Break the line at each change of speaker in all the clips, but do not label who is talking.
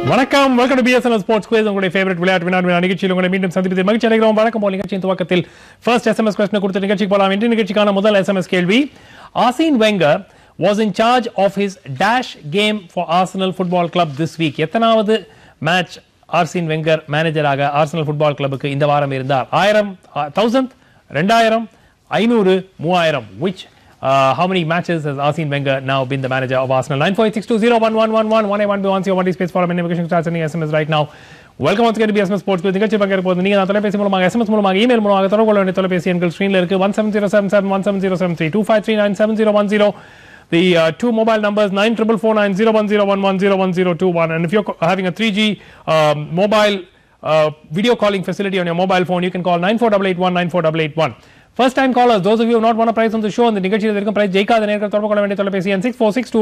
வணக்கம், welcome to BSNL Sports Quiz. உங்களுடைய favourite விளையாட்டு வினாடி நிகழ்ச்சியில் உங்களை மீண்டும் சந்திப்பதில் மகிழ்ச்சி அடைகிறோம். வணக்கம் போல் நிகழ்ச்சியின் துவக்கத்தில் ஃபர்ஸ்ட் SMS கொஸ்டின் கொடுத்து நிகழ்ச்சிக்கு போகலாம். இன்றைய நிகழ்ச்சிக்கான முதல் SMS கேள்வி. Arsene Wenger was in charge of his dash game for Arsenal Football Club this week. எத்தனாவது மேட்ச் Arsene Wenger மேனேஜராக Arsenal Football Clubக்கு இந்த வாரம் இருந்தார்? 1000, 2000, 2000, 500, 3000. Which how many matches has Arsene Wenger now been the manager of Arsenal? 9486201111 1A1B1C1D space for a minimum start sending SMS right now. Welcome once again to BSNL Sports Quiz. நிகழ்ச்சி பங்கேற்க போது நீங்க தொலைபேசி மூலமாக SMS மூலமாக email மூலமாக தொடர்பு கொள்ள வேண்டிய தொலைபேசி எண்கள் ஸ்கிரீன்ல இருக்கு. 1707717073 25397010. The two mobile numbers 94490101010121. And if you're having a 3G mobile video calling facility on your mobile phone, you can call 9488 9488. First time callers, those of you who have not won a prize on the show, and the நிகழ்ச்சியில் இருக்கும் prize ஜெயிக்காத நேயர்கள் தொடர்பு கொள்ள வேண்டிய தொலைபேசி எண்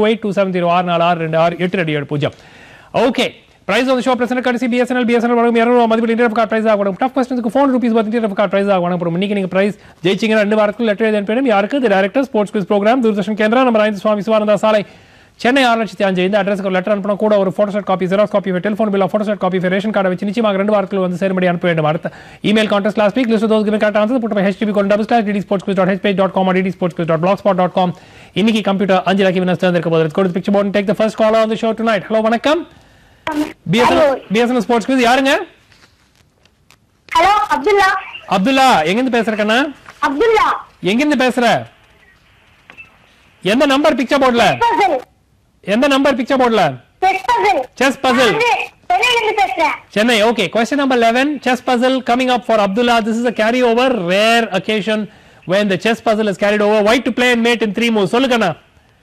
64628270 Okay, prize on the show presented courtesy BSNL வழங்கும் 200 மதிப்பில் இன்டர் கார்டு பிரைஸ் ஆக வரும். டஃப் क्वेश्चंसக்கு 400 rupees worth இன்டர் கார்டு பிரைஸ் ஆக வழங்கப்படும். இன்னைக்கு நீங்க பிரைஸ் ஜெயிச்சீங்கன்னா 2 வாரத்துக்கு லெட்டர் எழுதி அனுப்பணும். யாருக்கு? The director sports quiz programme, Doordarshan Kendra, number 5 Swami Sivananda சாலை, சென்னை 6,05,000. இந்த அட்ரஸ்க்கு லெட்டர் அனுப்பணும். கூட ஒரு photostat copy, Xerox copy, telephone bill, photostat copy, ration கார்டை வச்சு நிச்சயமாக 2 வாரத்துக்கு வந்து சேரும்படி அனுப்ப வேண்டும். அடுத்த email contest last week list of those given correct answers put by http://ddsportsquiz.hpage.com or ddsportsquiz.blogspot.com. இன்னைக்கு கம்ப்யூட்டர் 5 லக்கி வின்னர்ஸ் தேர்ந்தெடுக்க போகுது. Let's go to the picture board and take the first caller on the show tonight. Hello, வணக்கம். BSNL Sports Quiz யாருங்க?
Hello, Abdullah.
Abdullah, எங்க இருந்து பேசுற கண்ணா?
அப்துல்லா.
எங்க இருந்து பேசுற? எந்த நம்பர் பிக்சர் போர்ட்ல? எந்த நம்பர் பிக்சர் போர்ட்ல? Chess puzzle.
சென்னையிலிருந்து பேசுறேன்.
Chennai. Okay, question number 11, chess puzzle coming up for Abdullah. This is a carryover, rare occasion when the chess puzzle is carried over. White to play and mate in 3 moves. சொல்லுங்க அண்ணா.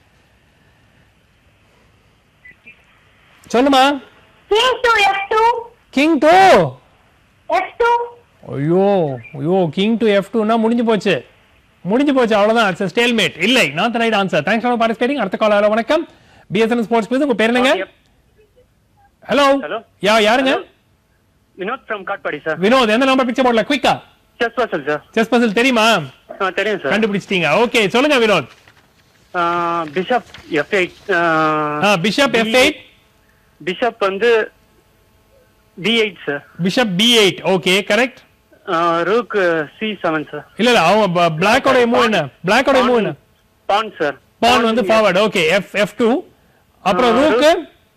சொல்லுமா.
King to F2.
King to
F2.
ஐயோ King to F2 னா முடிஞ்சு போச்சு அவ்வளவுதான். It's a stalemate. இல்லை, not the right answer. Thanks for participating. அடுத்த call. Hello, வணக்கம். BSNL Sports Quiz. உங்க பேர் என்னங்க? ஹலோ. யாருங்க?
Vinod from Katpadi sir.
வினோத், எந்த நம்பர் பிக்சர் போர்ட்ல? குயிக்கா.
Chess puzzle sir.
Chess puzzle தெரியுமா?
தெரியும் சார்.
கண்டுபிடிச்சிட்டீங்க. ஓகே, சொல்லுங்க Vinod.
Bishop F8.
Bishop F8.
Bishop வந்து B8 sir.
Bishop B8. Okay, correct.
Rook C7 sir.
இல்ல அவன் பிளாக்கோட மூவ் என்ன?
பான் சார்.
பான் வந்து ஃபார்வர்ட். Okay, F2. அப்புறம் rook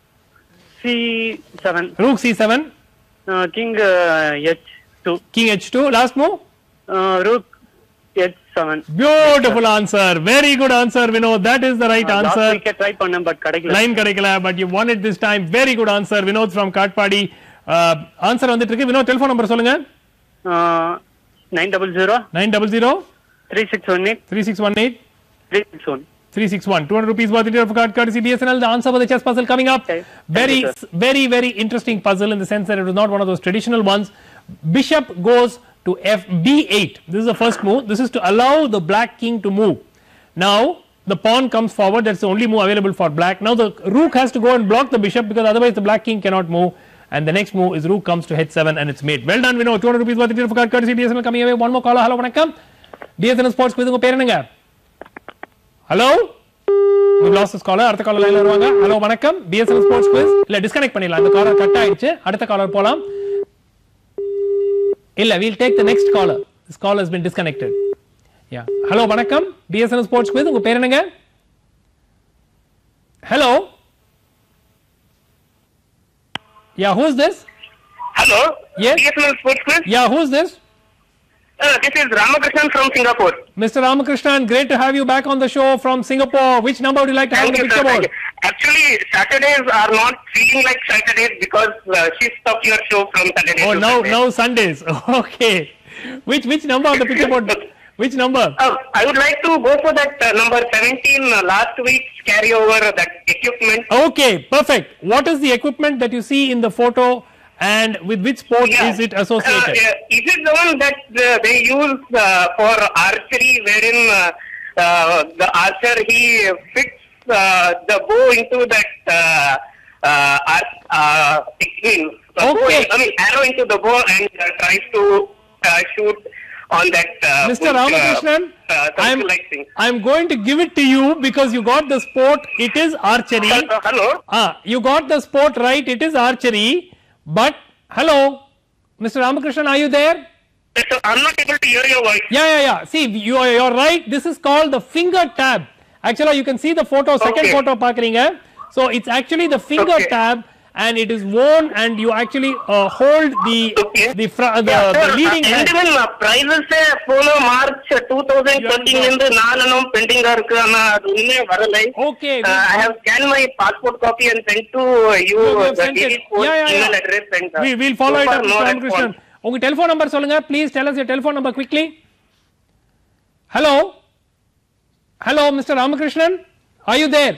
C7.
Rook C7.
King H2.
King H2. Last move
rook H7.
Beautiful answer. Very good answer, Vinod. That is the right answer.
Last week try பண்ணேன் but கிடைக்கல.
Line கிடைக்கல, but you won it this time. Very good answer, Vinod from Katpadi. Answer வந்துட்டு இருக்கு. Vinod, telephone number சொல்லுங்க.
900
900
3618
3618
361
361. 200 rupees worth of card courtesy BSNL. The answer for the chess puzzle coming up.
Okay.
Very interesting puzzle in the sense that it was not one of those traditional ones. Bishop goes to B8. This is the first move. This is to allow the black king to move. Now the pawn comes forward. That's the only move available for black. Now the rook has to go and block the bishop because otherwise the black king cannot move. And the next move is rook comes to H7 and it's made. Well done, Vinod. 200 rupees worth of card courtesy BSNL coming away. One more caller. Hello, வணக்கம். BSNL Sports Quiz. உங்க பேர் என்னங்க? Hello. We lost this caller. அடுத்த caller லைன்ல வருவாங்க. Hello, வணக்கம். BSNL Sports Quiz. இல்ல, disconnect பண்ணிடலாம். அந்த காலர் கட் ஆயிடுச்சு. அடுத்த காலர் போலாம். இல்ல, we'll take the next caller. This caller has been disconnected. Yeah. Hello, வணக்கம். BSNL Sports Quiz. உங்க பேர் என்னங்க? Hello. Yeah, who's this?
Hello.
Yes.
BSNL Sports Quiz.
Yeah, who's this?
This is Ramakrishnan from Singapore.
Mr. Ramakrishnan, great to have you back on the show from Singapore. Which number would you like to have on the picture board?
Actually, Saturdays are not feeling like Saturdays because shift of your show from Saturday to Sunday.
Now Sundays. Okay. Which number on the picture board? Which number?
I would like to go for that number 17, last week's carryover, that equipment.
Okay, perfect. What is the equipment that you see in the photo and with which sport is it associated?
Is it the one that they use for archery wherein the archer, he fits the bow into that
Okay.
arrow into the bow and tries to shoot on that.
Mr. Ramakrishnan, I'm going to give it to you because you got the sport. It is archery.
Hello.
You got the sport right. It is archery. But hello, Mr. Ramakrishnan, are you there?
Yes, sir, I'm not able to hear your voice.
Yeah. See, you're right. This is called the finger tab. Actually, you can see the photo. Second
Okay.
photo, pakringa. So it's actually the finger
Okay.
tab, and it is worn, and you actually hold the
Okay.
the leading
and
hand.
even prices follow March 2013 in the நானும் pending இருக்கு ஆனா அது உண்மையா வரலை.
Okay.
I have scanned my passport copy and sent to you
You have
the
sent it.
DD post
Yeah.
email address and
We'll follow
so
it
far
up,
no
Mr. Ramakrishnan.
response.
Unga telephone number solunga. Please tell us your telephone number quickly. Hello, Mr. Ramakrishnan, are you there?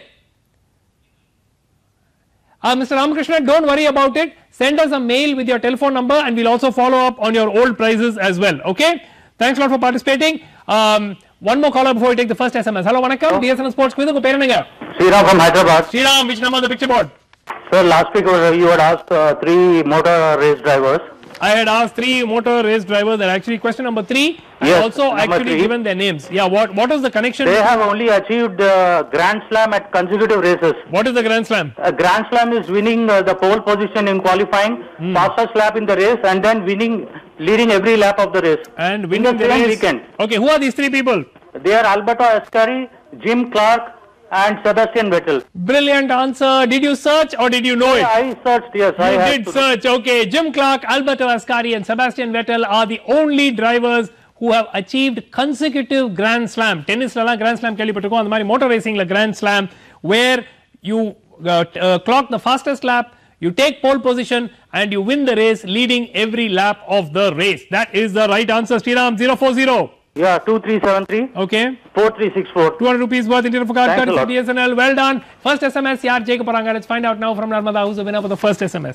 Mr. Ramakrishnan, don't worry about it. Send us a mail with your telephone number, and we'll also follow up on your old prizes as well. Okay? Thanks a lot for participating. One more caller before we take the first SMS. Hello, vanakkam. BSNL Sports Quiz. Unga peru enga?
Sriram from Hyderabad.
Sriram, which number on the picture board?
Sir, last week you had asked 3 motor race drivers.
I had asked 3 motor race drivers, and actually question number 3. I
Yes,
also
number
actually
3.
given their names. Yeah, what is the connection?
They have only achieved Grand Slam at consecutive races.
What is the Grand Slam?
A Grand Slam is winning the pole position in qualifying, fastest lap in the race, and then leading every lap of the race.
And
in
winning
the
the
same
race.
weekend.
Okay, who are these 3 people?
They are Alberto Ascari, Jim Clark, and Sebastian Vettel.
Brilliant answer. Did you search or did you know it?
I searched, yes. I
You
had
did
to-
search. Okay, Jim Clark, Alberto Ascari, and Sebastian Vettel are the only drivers who have achieved consecutive Grand Slam. Tennis la Grand Slam kelipattukom, and mari motor racing la Grand Slam, where you clock the fastest lap, you take pole position, and you win the race, leading every lap of the race. That is the right answer. Sriram 040.
Yeah, 2373
Okay.
4364.
200 rupees worth Indian card
Thanks a
courtesy
lot.
BSNL. Well done. First SMS, yaar jayika poranga. Let's find out now from Narmada who's the winner for the first SMS.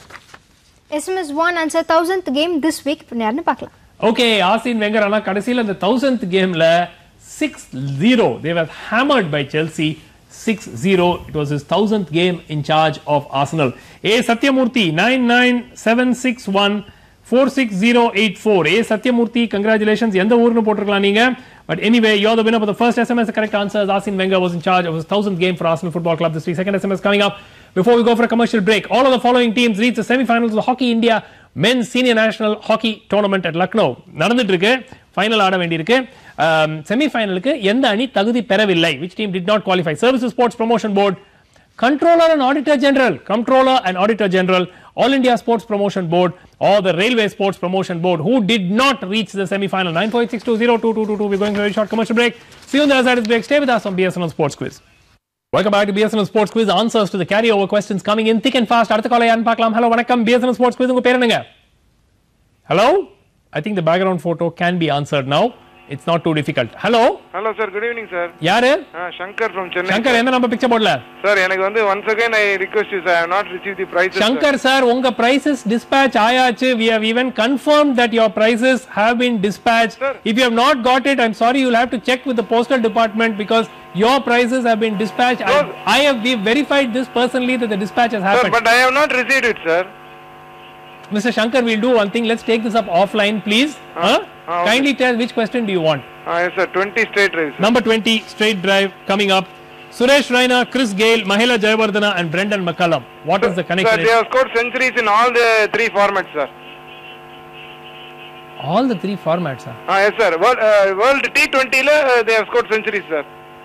SMS 1 answer 1000th game this week. இப்போ யாருன்னு பார்க்கலாம்.
Okay, Arsene Wenger ஆனா கடைசில அந்த 1000th கேம்ல 6-0 they were hammered by Chelsea 6-0. It was his 1000th game in charge of Arsenal. A Satyamurthy 99761 46084. A Satyamurthy, congratulations. எந்த ஊர்னு போட்டுருக்கலாம் நீங்க. But anyway, you're the winner for the first SMS. The correct answer is Arsene Wenger was in charge of his 1000th game for Arsenal Football Club this week. Second SMS coming up. Before we go for a commercial break, all of the following teams reach the semi-finals of the Hockey India Men's Senior National Hockey Tournament at Lucknow. நடந்துட்டு இருக்கு. Final ஆட வேண்டியிருக்கு. செமிஃபைனலுக்கு எந்த அணி தகுதி பெறவில்லை? Which team did not qualify? Services Sports Promotion Board, Controller and Auditor General, All India Sports Promotion Board, or the Railway Sports Promotion Board, who did not reach the semi-final. 9486202222. We're going for a very short commercial break. See you on the other side of the break. Stay with us on BSNL Sports Quiz. Welcome back to BSNL Sports Quiz. Answers to the carryover questions coming in thick and fast. அடுத்த காலை யாருன்னு பார்க்கலாம். Hello, வணக்கம். BSNL Sports Quiz. உங்க பேர் என்னங்க? Hello? I think the background photo can be answered now. It's not too difficult. Hello?
Hello sir, good evening sir.
யாரு?
Shankar from Chennai.
Shankar, எந்த நம்பர் பிக்சர் போர்ட்ல?
Sir, எனக்கு வந்து once again I request you sir, I have not received the prices.
Shankar sir, உங்க prices dispatch ஆயாச்சு. We have even confirmed that your prices have been dispatched.
Sir.
If you have not got it, I'm sorry, you'll have to check with the postal department because your prices have been dispatched.
Sir.
We verified this personally that the dispatch has
Sir,
happened.
but I have not received it sir.
Mr. Shankar, we'll do one thing. Let's take this up offline, please.
Okay.
Kindly tell which question do you want.
Yes sir, 20 straight drives. Sir.
Number 20, straight drive coming up. Suresh Raina, Chris Gale, Mahela Jayawardena and Brendan McCullum. What is the
Sir,
connection?
they have scored centuries in all the 3 formats sir.
All the 3 formats, sir.
Yes sir, World T20 la they have scored centuries sir.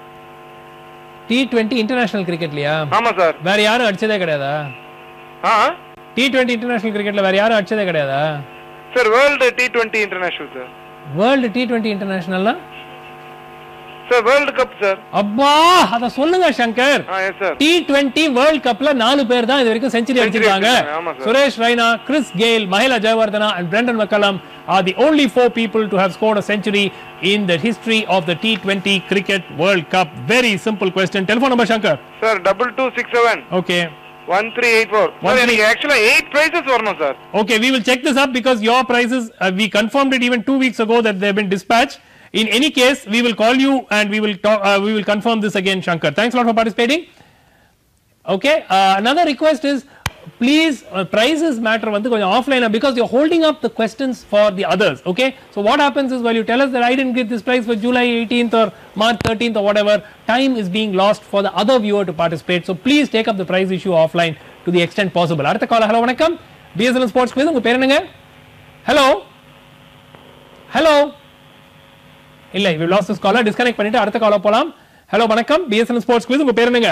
T20 international cricketலயா?
ஆமா sir.
வேற யாரும் அடிச்சதே கிடையாதா? T20 international cricketல வேற யாரும் அடிச்சதே கிடையாதா?
Sir, World T20 International sir.
World T20 internationalனா?
Sir, World Cup sir.
அப்பா அத சொல்லுங்க Shankar.
Yes sir.
T20 World Cupல 4 பேர் தான் இதுவரைக்கும் செஞ்சுரி அடிச்சிருக்காங்க.
ஆமா sir.
Suresh Raina, Chris Gale, Mahela Jayawardena and Brendan McCullum are the only 4 people to have scored a century in the history of the T20 Cricket World Cup. Very simple question. Telephone number Shankar.
Sir, 2267
Okay.
1384. Sir, எனக்கு actually 8 prizes வரணும் sir.
Okay, we will check this up because your prices, we confirmed it even 2 weeks ago that they have been dispatched. In any case, we will call you and we will talk, we will confirm this again, Shankar. Thanks a lot for participating. Okay, another request is please prices matter வந்து கொஞ்சம் offline because you're holding up the questions for the others. Okay, so what happens is while you tell us that I didn't get this prize for July 18th or March 13th or whatever, time is being lost for the other viewer to participate. So please take up the prize issue offline to the extent possible. அடுத்த caller. Hello வணக்கம், BSNL sports quiz. உங்க பேர் என்னங்க? Hello hello இல்ல, we lost this caller. Disconnect பண்ணிட்டு அடுத்த caller போலாம். Hello வணக்கம், BSNL ஸ்போர்ட்ஸ் குவிஸ். உங்க பேர் என்னங்க?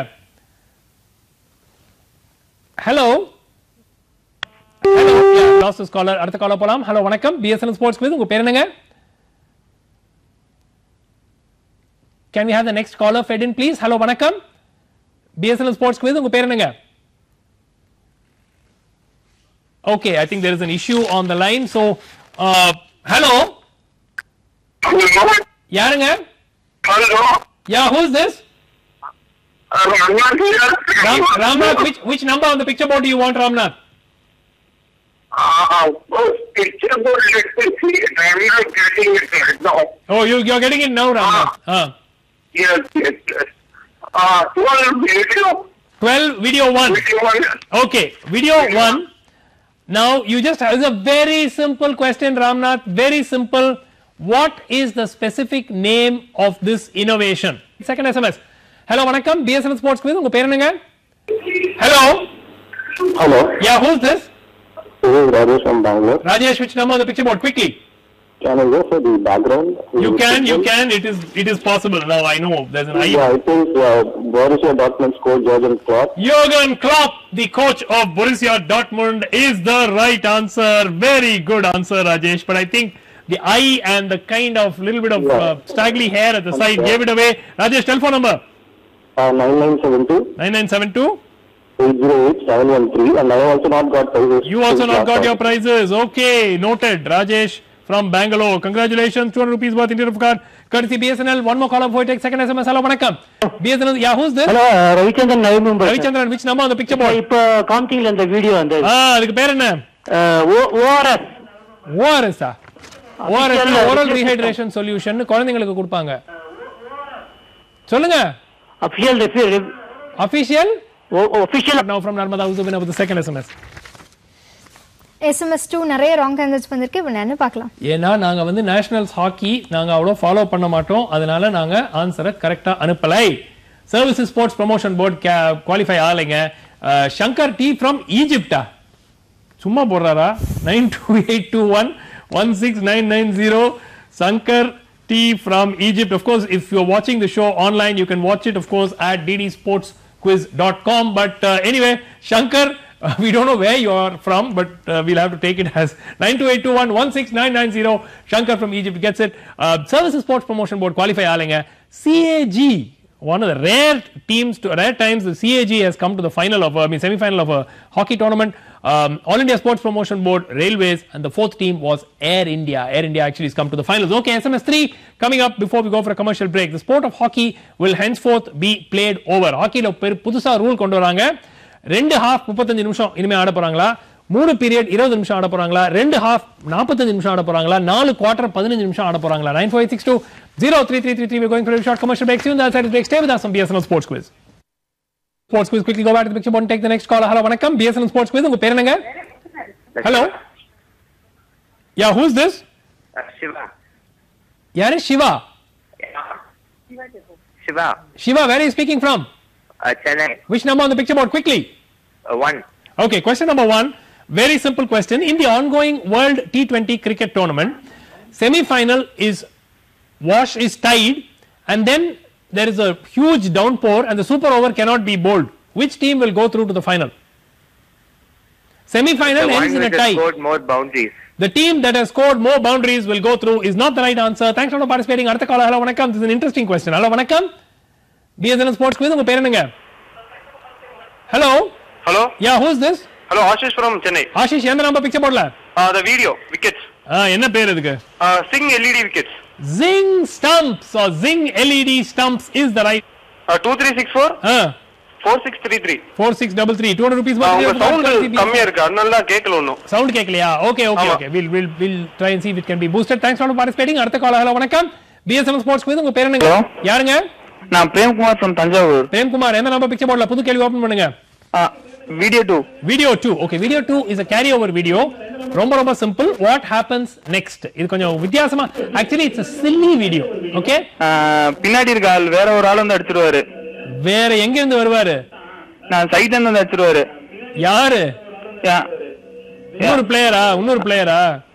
Hello hello, lost this caller. அடுத்த காலர் போலாம். ஹலோ வணக்கம், BSNL ஸ்போர்ட்ஸ் குவிஸ். உங்க பேர் என்னங்க? Can we have the next caller fed in please? Hello வணக்கம், BSNL ஸ்போர்ட்ஸ் குவிஸ். உங்க பேர் என்னங்க? Okay, I think there is an issue on the line. So hello, யாருங்க?
Hello.
Yeah, who's this?
Ramnath here.
Ramnath, which number on the picture board do you want, Ramnath?
Picture board, let me see. I'm not getting it right now.
Oh, you're getting it now, Ramnath.
Yes. 12 video.
12 video 1.
Video 1.
Okay, video 1. Now you just have, it's a very simple question, Ramnath, very simple. What is the specific name of this innovation? Second SMS. Hello வணக்கம், BSNL sports quiz. உங்க பேர் என்னங்க? Hello.
Hello.
Yeah, who's this?
This is Rajesh from Bangalore.
Rajesh, which number on the picture board? Quickly.
Can I go for the background?
You can. It is possible. Now I know there's an I.
Yeah, I think Borussia Dortmund's coach Jurgen Klopp.
Jurgen Klopp, the coach of Borussia Dortmund, is the right answer. Very good answer, Rajesh. But I think the eye and the kind of little bit of straggly hair at the side gave it away. Rajesh, telephone number?
9972
9972
808 713, and I also not got prizes.
You also not got your prizes. Okay, noted. Rajesh from Bangalore. Congratulations, 200 rupees worth Indian card. Courtesy BSNL. One more caller before I take second SMS. Hello, vanakkam. BSNL. Yeah, who's this?
Hello, Ravichandran Navi Mumbai.
Ravichandran, which number on the picture board?
இப்ப காமிட்டீங்கல இந்த video அந்த
அதுக்கு பேர் என்ன?
ORS.
ORS. ORS oral rehydration solution குழந்தைகளுக்கு கொடுப்பாங்க. சொல்லுங்க. Official now from Narmada who's the winner with the second SMS.
SMS 2 நிறைய ராங் ஆன்சர்ஸ் வந்திருக்கு. இப்போ என்ன பார்க்கலாம்?
ஏன்னா நாங்க வந்து நேஷனல்ஸ் ஹாக்கி நாங்க அவ்வளோ ஃபாலோ பண்ண மாட்டோம், அதனால நாங்க ஆன்சரை கரெக்டா அனுப்பலை. Services sports promotion board qualify ஆகலைங்க. சங்கர் டி ஃப்ரம் ஈஜிப்டா சும்மா போடுறாரா? 9282116990 Sankar T from Egypt. Of course, if you're watching the show online, you can watch it, of course, at ddsportsquiz.com. But anyway, Shankar, we don't know where you are from, but we'll have to take it as 9282116990. Shankar from Egypt gets it. Services Sports Promotion Board qualify ஆலைங்க. CAG, one of the rare times the CAG has come to the final of semi-final of a hockey tournament. All India Sports Promotion Board, Railways, and the fourth team was Air India. Air India actually has come to the finals. Okay, SMS 3 coming up before we go for a commercial break. The sport of hockey will henceforth be played over. Hockey lo புதுசா rule கொண்டு வராங்க. 2 half 35 நிமிஷம் இனிமே ஆட போறாங்களா? 3 period 20 நிமிஷம் ஆட போறாங்களா? 2 half 45 நிமிஷம் ஆட போறாங்களா? 4 குவார்ட்டர் 15 நிமிஷம் ஆட போறாங்களா? 9486203333 we're going for a short commercial break. See you on the other side of the break. Stay with us on BSNL Sports Quiz. Sports Quiz, quickly go back to the picture board and take the next caller. Hello, vanakkam, BSNL Sports Quiz. உங்க பேர் என்னங்க? Hello. Yeah, who's this?
Shiva.
யாரு? Shiva. Shiva, where are you speaking from?
Chennai.
Which number on the picture board? Quickly.
1.
Okay, question number 1. Very simple question. In the ongoing World T20 cricket tournament, semi-final is tied, and then there is a huge downpour and the super over cannot be bowled. Which team will go through to the final? Semi-final ends in a tie.
Scored more boundaries.
The team that has scored more boundaries will go through is not the right answer. Thanks for participating. Artha caller. Hello, vanakkam. This is an interesting question. Hello, vanakkam. BSNL Sports Quiz. உங்க பேர் என்னங்க? Hello.
Hello.
Yeah, who's this?
Hello, Ashish from Chennai.
Ashish, எந்த number picture போடல?
The video wickets.
என்ன பேர் இதுக்கு?
Zing LED wickets.
Zing Stumps or Zing LED Stumps is the right.
2364 4633.
4633. 200 rupees.
உங்க sound கம்மியா இருக்கு, அதனால தான் கேட்கல ஒண்ணும்.
சவுண்ட் கேட்கலையா? Okay. We'll try and see if it can be boosted. Thanks for participating. அடுத்த கால். ஹலோ வணக்கம். BSNL Sports Quiz. உங்க பேர் என்னங்க? யாருங்க?
நான் பிரேம்குமார் from தஞ்சாவூர்.
பிரேம்குமார், எந்த நம்பர் பிக்சர் போடல? புது கேள்வி ஓபன் பண்ணுங்க.
Video 2.
Video 2. Okay, video 2 is a carryover video. ரொம்ப simple. What happens next? இது கொஞ்சம் வித்தியாசமா. Actually, it's a silly video. Okay?
பின்னாடி இருக்க ஆள் வேற ஒரு ஆள் வந்து அடிச்சிருவாரு.
வேற எங்க இருந்து வருவாரு?
நான் சைடுல இருந்து அடிச்சிருவாரு.
யாரு? இன்னொரு பிளேயரா?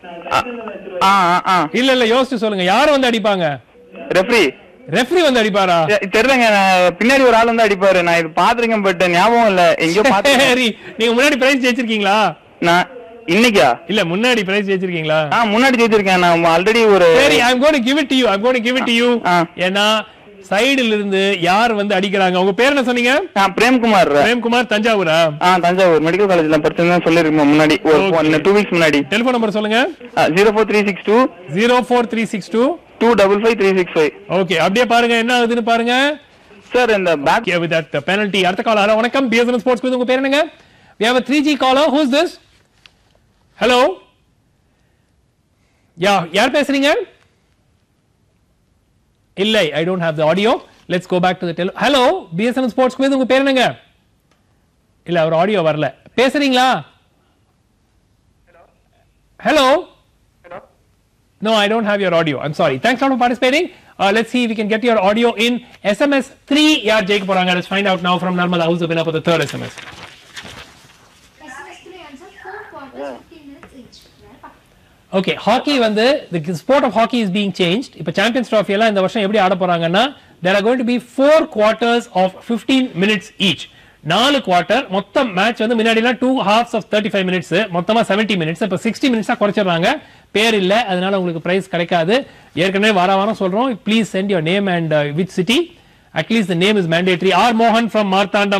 இல்ல யோசிச்சு சொல்லுங்க. யார் வந்து அடிப்பாங்க? ரெஃப்ரி வந்து அடிப்பாரா?
தெரியலங்க, பின்னாடி ஒரு ஆள் வந்து அடிப்பாரு. நான் இது பாத்துருக்கேன், பட் ஞாபகம் இல்ல. எங்கயோ பாத்து.
சரி, நீங்க முன்னாடி பிரைஸ் ஜெயிச்சிருக்கீங்களா?
நான் இன்னைக்கா?
இல்ல முன்னாடி பிரைஸ் ஜெயிச்சிருக்கீங்களா?
முன்னாடி ஜெயிச்சிருக்கேன். நான் ஆல்ரெடி ஒரு
சரி, I'm going to give it to you. ஏன்னா சைடுல இருந்து யார் வந்து அடிக்கிறாங்க? உங்க பேர் என்ன சொன்னீங்க? பிரேம்குமார். தஞ்சாவூரா?
தஞ்சாவூர் மெடிக்கல் காலேஜ்ல படிச்சேன்னு சொல்லிருக்கேன் முன்னாடி, ஒரு 2 வீக்ஸ் முன்னாடி.
டெலிபோன் நம்பர் சொல்லுங்க.
04362 255 ஓகே,
அப்படியே பாருங்க என்ன ஆகுதுன்னு பாருங்க
சார். இந்த பேக்
with that penalty. அடுத்த கால். ஹலோ வணக்கம், பிஎஸ்என் ஸ்போர்ட்ஸ் குவிஸ். உங்க பேர் என்னங்க? we have a 3G caller. who is this? hello, யார் பேசுறீங்க? இல்லை, I don't have the audio. Let's go back to the hello, BSN sports quiz. உங்க பேர் என்னங்க? இல்ல, அவர் ஆடியோ வரல. பேசுறீங்களா? hello. No, I don't have your audio. I'm sorry. Thanks a lot for participating. Let's see if we can get your audio in. SMS 3. Yeah, Jake Poranga. Let's find out now from Narmada, who's the winner for the third SMS.
SMS 3 answer 4 quarters 15 minutes each.
Okay, hockey வந்து the sport of hockey is being changed. இப்ப Champions Trophy எல்லாம் இந்த வருஷம் எப்படி ஆட போறாங்கன்னா, there are going to be 4 quarters of 15 minutes each. 4 quarter. மொத்தம் match வந்து முன்னாடிலாம் 2 halves of 35 minutes, மொத்தமா 70 minutes. இப்ப 60 minutes குறைச்சிடுறாங்க. பேர் இல்ல, அதனால உங்களுக்கு பிரைஸ் கிடைக்காது. ஏற்கனவே வாரம் சொல்றோம், please send your name and which city. At least the name is mandatory. R Mohan from Marthandam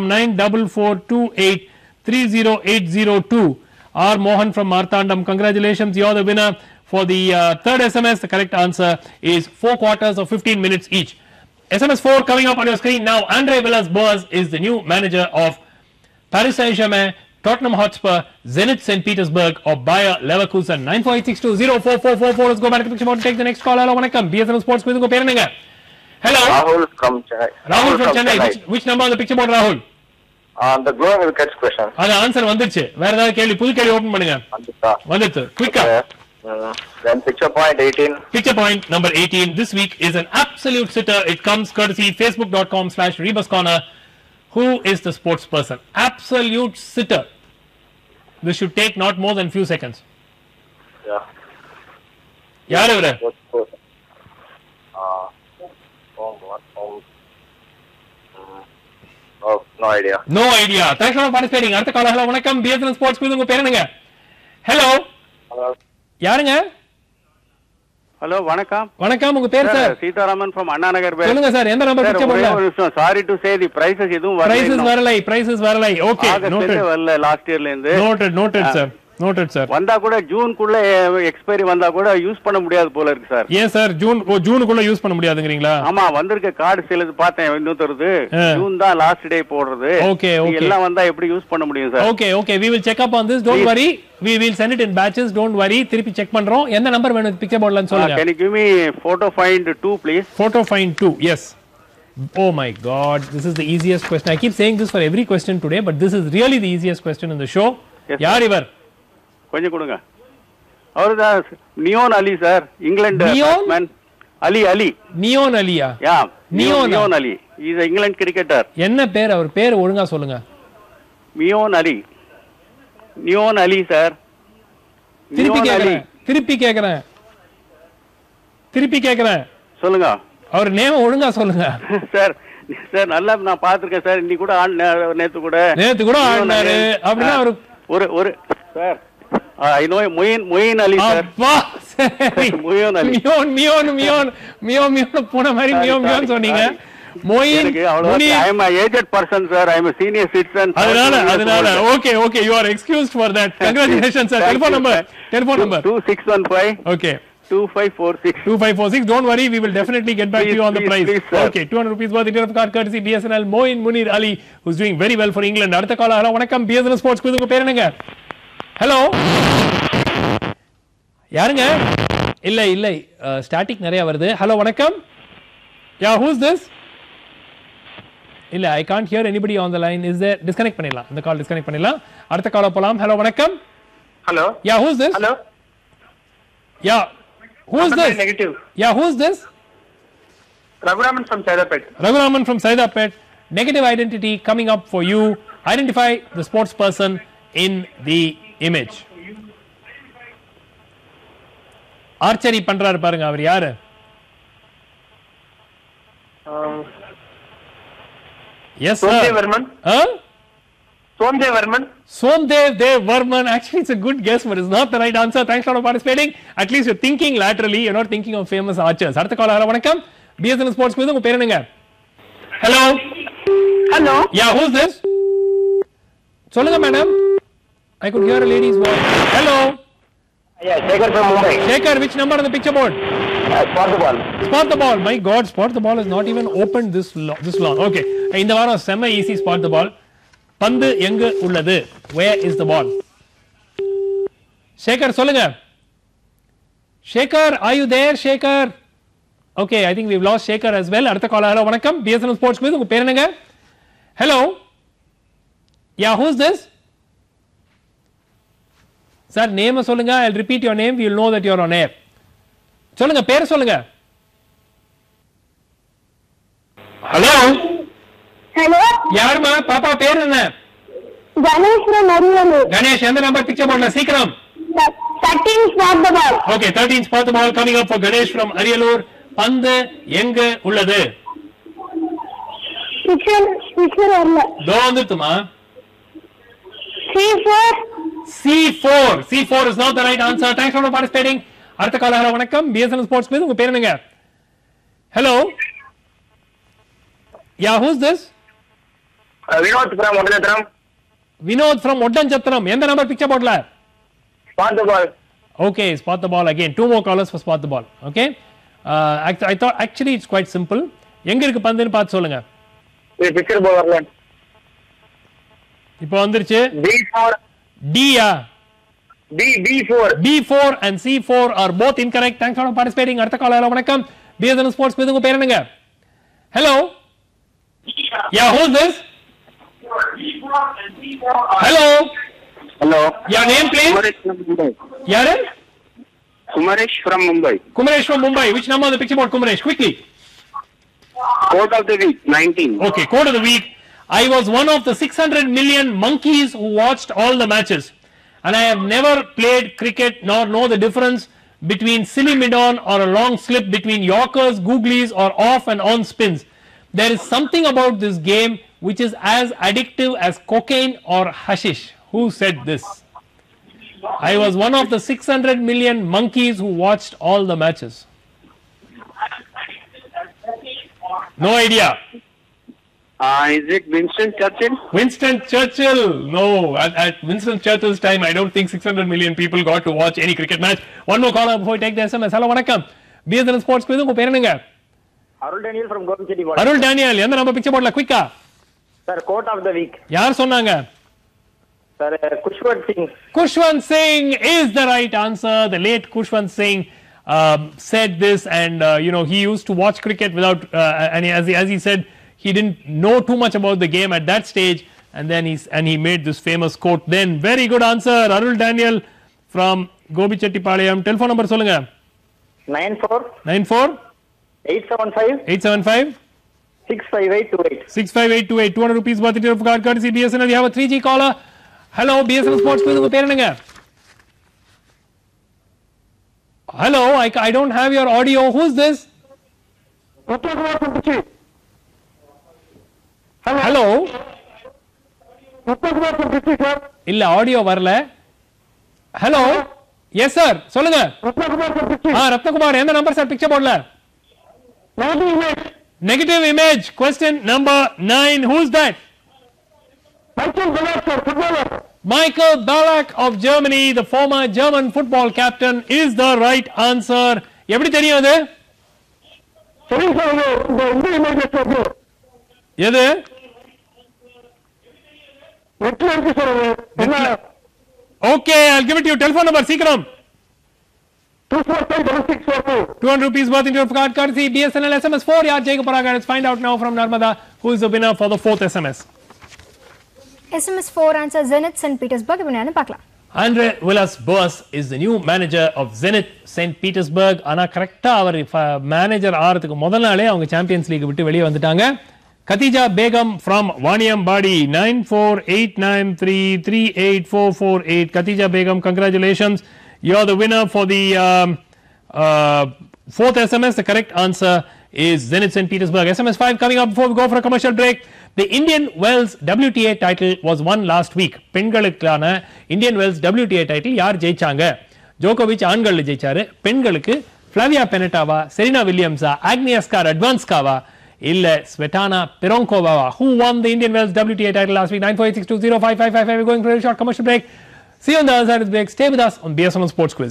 9442830802. R Mohan from Marthandam, congratulations, you are the winner for the third SMS. The correct answer is 4 quarters of 15 minutes each. SMS 4 coming up on your screen now. Andre Villas-Boas is the new manager of Paris Saint-Germain, Tottenham Hotspur, Zenit St. Petersburg or Bayer Leverkusen. 9486204444. Let's go back to the picture board and take the next call. Hello, vanakkam. BSN Sports Quiz. Unga per enanga? Hello.
Rahul from Chennai.
Rahul from Chennai. Which number on the picture board, Rahul?
The glowing wickets question.
Ada answer vandiruchu. Vera edha kelvi pudu kelvi open பண்ணுங்க. வந்துச்சு. Quick up.
Then picture point 18.
Picture point number 18 this week is an absolute sitter. It comes courtesy facebook.com/Rebus Corner. Who is the sports person? Absolute sitter. This should take not more than few seconds.
Yeah.
Yaar evra?
Oh, no idea.
No idea. Thanks for participating. அடுத்த call. Hello வணக்கம், BSN sports quiz. உங்க பேர் என்னங்க? Hello. யாருங்க?
Hello வணக்கம்.
உங்க பேர் sir?
Seetharaman from Anna Nagar.
சொல்லுங்க சார், எந்த நம்பர் பிக்சர் போடலாம்?
Sorry to say the prizes எதுவும்
வரல. பிரைसेस வரல. Okay,
noted. வரல லாஸ்ட் இயர்ல இருந்து.
Noted sir. Noted sir.
வந்தா கூட ஜூன்க்குள்ள எக்ஸ்பைரி வந்தா கூட யூஸ் பண்ண முடியாது போல இருக்கு சார்.
ஏன் சார் ஜூனுக்குள்ள யூஸ் பண்ண முடியாதுங்கறீங்களா?
ஆமா, வந்திருக்க கார்டு சிலது பார்த்தேன், இன்னொருது ஜூன் தான் லாஸ்ட் டே போடுறது.
ஓகே
எல்லாம் வந்தா எப்படி யூஸ் பண்ண முடியும் sir?
Okay we will check up on this, don't worry. We will send it in batches, don't worry. திருப்பி செக் பண்றோம். எந்த நம்பர் வேணும் பிக்சர் போர்ட்லன்னு சொல்லுங்க.
Can you give me photo find 2 please?
Photo find 2. Yes. Oh my god, this is the easiest question. I keep saying this for every question today, but this is really the easiest question in the show. யார் இவர்?
கொஞ்சம் கொடுங்க. அவர்தான் Neon Ali sir, England batsman. Ali
Neon அலியா?
Yeah, Neon Ali is England cricketer.
என்ன பேர்? அவர் பேர் ஒழுங்கா சொல்லுங்க.
Neon Ali sir.
திருப்பி கேக்குறேன்.
சொல்லுங்க.
அவர் நேம் ஒழுங்கா சொல்லுங்க.
சார் நல்லா நான் பாத்துர்க்கேன் சார். இன்னைக்கு கூட நேத்து கூட
ஆடினாரு. அப்படினா
ஒரு sir I know Moin Ali sir.
அப்பா சரி.
Moin Ali.
மியோன் போன மாதிரி மியோன் சொன்னீங்க. மொயின் முனி.
I am a aged person sir. I am a senior citizen.
அதனால okay you are excused for that. Congratulations sir. Telephone number
2615.
Okay.
2546.
Don't worry, we will definitely get back to you on the price. Okay, 200 rupees worth of card courtesy BSNL. Moin Munir Ali, who's doing very well for England. அடுத்த call. Hello வணக்கம், BSNL sports quiz. உங்க பேர் என்னங்க? Hello, யாருங்க? இல்லை static நிறைய வருது. Hello வணக்கம். who is this? இல்ல I can't hear anybody on the line. Is there disconnect பண்ணிடலாம். இந்த கால் disconnect பண்ணிடலாம். அடுத்த கால் போலாம். ஹலோ வணக்கம்.
Hello.
Yeah, who's this?
Hello.
Yeah. Who's this?
Negative.
Yeah, who's this?
Raguraman from Saidapet.
Raguraman from Saidapet. Negative identity coming up for you. Identify the sports person in the image. Archery பண்றாரு பாருங்க, அவர் யாரு? Yes sir.
Somdev Varman.
Huh?
Somdev Varman.
Somdev Varman. Actually, it's a good guess, but it's not the right answer. Thanks a lot for participating. At least you're thinking laterally. You're not thinking of famous archers. அடுத்த call. Hello வணக்கம். BSN Sports quiz. உங்க பேர் என்னங்க? Hello.
Hello.
Yeah, who's this? சொல்லுங்க madam. I could hear a lady's voice. Hello.
Yeah, Shekhar from Mumbai.
Shekhar, which number on the picture board?
Spot the ball.
Spot the ball. My God, spot the ball is not even opened this long. Okay. இந்த வாரம் செம்ம easy spot the ball. பந்து எங்கு உள்ளது? Where is the ball? Shekhar, சொல்லுங்க. Shekhar, are you there, Shekhar? Okay, I think we've lost Shekhar as well. அடுத்த call. Hello வணக்கம். BSN Sports quiz. உங்க பேர் என்னங்க? Hello. Yeah, who's this? Sir, name சொல்லுங்க. I'll repeat your name. We'll know that you're on air. சொல்லுங்க, பேர் சொல்லுங்க. Hello.
Hello
யாருமா? பாப்பா பேர் என்ன?
Ganesh from Ariyalur.
கணேஷ், எந்த நம்பர் பிக்சர் போடல? சீக்கிரம்.
13 spot the ball.
Okay, 13 spot the ball coming up for Ganesh from Ariyalur. பந்து எங்கு உள்ளது?
பிக்சர் வரல.
தோ வந்துட்டுமா?
C4.
C4 is not the right answer. Thanks for participating. அடுத்த கால். ஹலோ வணக்கம். BSN Sports quiz. உங்க பேர் என்னங்க? Hello. Yeah, who's this?
Vinod from Oddanjatram.
Vinod from Oddanjatram. எந்த நம்பர் பிக்சர் போடல?
Spot the ball.
Okay, spot the ball again. Two more callers for spot the ball. Okay. I thought actually it's quite simple. எங்க இருக்கு பந்துன்னு பார்த்து சொல்லுங்க.
Picture ball வரல.
இப்போ வந்துருச்சு.
B4.
D yeah?
B4.
B4 and C4 are both incorrect. Thanks for participating. அடுத்த call. Hello வணக்கம். BSN Sports quiz. உங்க பேர் என்னங்க? Hello. Yeah, who's this? Hello.
Hello.
Your name please?
Kumaresh from Mumbai.
யாரு?
Kumaresh from Mumbai.
Kumaresh from Mumbai. Which number on the picture board, Kumaresh? Quickly.
Quote of the week 19.
Okay, quote of the week. I was one of the 600 million monkeys who watched all the matches. And I have never played cricket nor know the difference between silly mid-on or a long slip, between Yorkers, googlies or off and on spins. There is something about this game which is as addictive as cocaine or hashish. Who said this? I was one of the 600 million monkeys who watched all the matches. No idea.
Is it Winston Churchill?
Winston Churchill. No, at Winston Churchill's time, I don't think 600 million people got to watch any cricket match. One more caller before we take the SMS. Hello, வணக்கம். BSN Sports quiz. உங்க பேர் என்னங்க?
Arul Daniel from Govichetti.
Arul Daniel. எந்த number picture போடல? குயிக்கா.
Sir, quote of the week.
யார் சொன்னாங்க?
Sir, Kushwant Singh.
Kushwant Singh is the right answer. The late Kushwant Singh said this, and he used to watch cricket without, and as he said, he didn't know too much about the game at that stage, and then he made this famous quote. Then very good answer, Arul Daniel from Gobichettipallayam. Telephone number solunga.
94
94
875
875
65828.
65828. 200 rupees worth of card courtesy BSNL. We have a 3G caller. Hello, BSNL Sports quiz. உங்க பேர் என்னங்க? Hello, I don't have your audio. Who's this? Hello. இல்ல audio வரல. Hello. Yes sir. சொல்லுங்க. ரத்னகுமார். எந்த number sir picture போடல? Negative image. Question number 9. Who's that? Michael Ballack of Germany, the former German football captain, is the right answer. எப்படி தெரியும் அது? எது? Okay, I'll give it to you. Telephone number சீக்கிரம்.
245 6642.
200 rupees worth into your card courtesy BSNL SMS 4 yaar jayega poraga. Let's find out now from Narmada who is the winner for the 4th SMS.
SMS 4 answer Zenit St. Petersburg. இப்போ நான் பார்க்கலாம்.
Andre Villas-Boas is the new manager of Zenit St. Petersburg. ஆனா கரெக்ட்டா அவர் manager ஆறதுக்கு முதல் நாளே அவங்க champions league விட்டு வெளியே வந்துட்டாங்க. Khatija Begum from Waniambadi 9489338448. Khatija Begum, congratulations. You're the winner for the 4th SMS. The correct answer is Zenit St. Petersburg. SMS 5 coming up before we go for a commercial break. The Indian Wells WTA title was won last week. பெண்களுக்கான Indian Wells WTA title யார் ஜெயிச்சாங்க? ஜோகோவிச் ஆண்கள் ஜெயிச்சாரு. பெண்களுக்கு ஃப்ளாவியா பெனட்டாவா, Serena வில்லியம்ஸா, ஆக்னியஸ்கா அட்வான்ஸ்காவா இல்ல ஸ்வெட்டானா பெரோங்கோவாவா? Who won the Indian Wells WTA title last week? 9486205555. We're going for a short commercial break. See you on the other side of the break. Stay with us on BSNL Sports Quiz.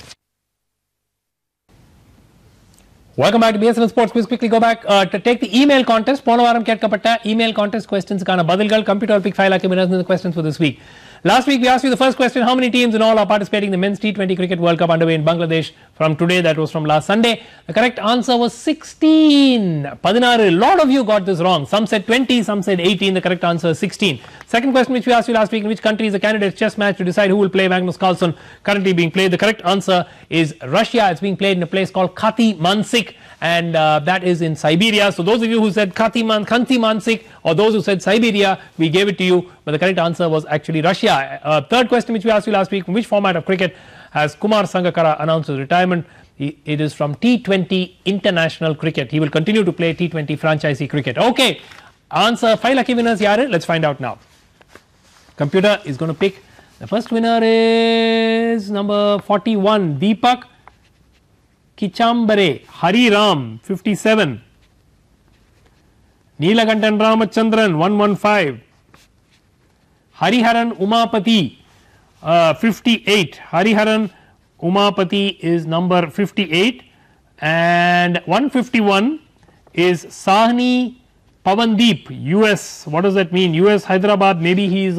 Welcome back to BSNL Sports Quiz. Quickly go back to take the email contest. போன வாரம் கேட்கப்பட்ட email contest questions கான பதில்கள் computer pick file ஆக்கி winners in the questions for this week. Last week we asked you the first question, how many teams in all are participating in the men's T20 cricket World Cup underway in Bangladesh from today? That was from last Sunday. The correct answer was 16. 16. A lot of you got this wrong. Some said 20, some said 18. The correct answer is 16. Second question which we asked you last week, in which country is the candidates chess match to decide who will play Magnus Carlsen currently being played? The correct answer is Russia. It's being played in a place called Khanty-Mansiysk, and that is in Siberia. So those of you who said Khanty-Mansiysk or those who said Siberia, we gave it to you, but the correct answer was actually Russia. Third question which we asked you last week, in which format of cricket has Kumar Sangakkara announced his retirement? It is from T20 international cricket. He will continue to play T20 franchisee cricket. Okay, answer 5 lucky winners yaru. Let's find out now. Computer is going to pick. The first winner is number 41, Deepak Kichambare, Hari Ram 57, Neelakantan Ramachandran 115, Hariharan Umapati 58. Hariharan Umapati is number 58, and 151 is Sahni Pavandeep, US. What does that mean? US Hyderabad. Maybe he's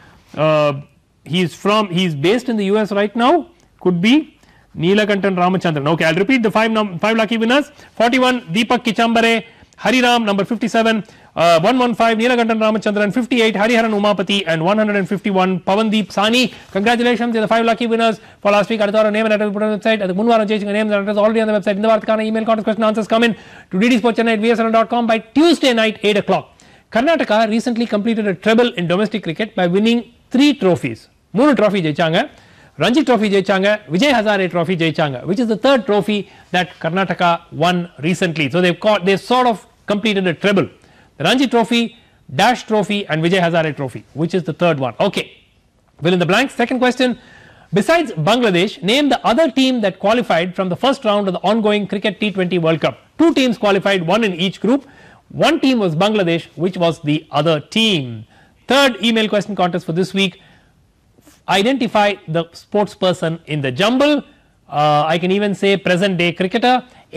based in the US right now. Could be. Neelakantan Ramachandran. Okay, I'll repeat the 5 lucky winners. 41 Deepak Kichambare, Hariram number 57, 115 Neelakantan Ramachandran, 58 Hariharan Umapati, and 151 Pavandeep Sahni. Congratulations, you're the 5 lucky winners for last week. Aditha name and address put on the website. At the Munvaram changing name and address already on the website. In the Vartakana email contest question answers come in to ddsportchennai@vsn.com by Tuesday night 8 o'clock. Karnataka recently completed a treble in domestic cricket by winning 3 trophies. 3 trophy ஜெயிச்சாங்க. Ranji Trophy ஜெயிச்சாங்க, Vijay Hazare Trophy ஜெயிச்சாங்க, which is the third trophy that Karnataka won recently. So they sort of completed a treble. The Ranji Trophy, Dash Trophy, and Vijay Hazare Trophy, which is the third one. Okay, fill in the blanks. Second question, besides Bangladesh, name the other team that qualified from the first round of the ongoing Cricket T20 World Cup. 2 teams qualified, 1 in each group. 1 team was Bangladesh, which was the other team. Third email question contest for this week, identify the sports person in the jumble. I can even say present day cricketer.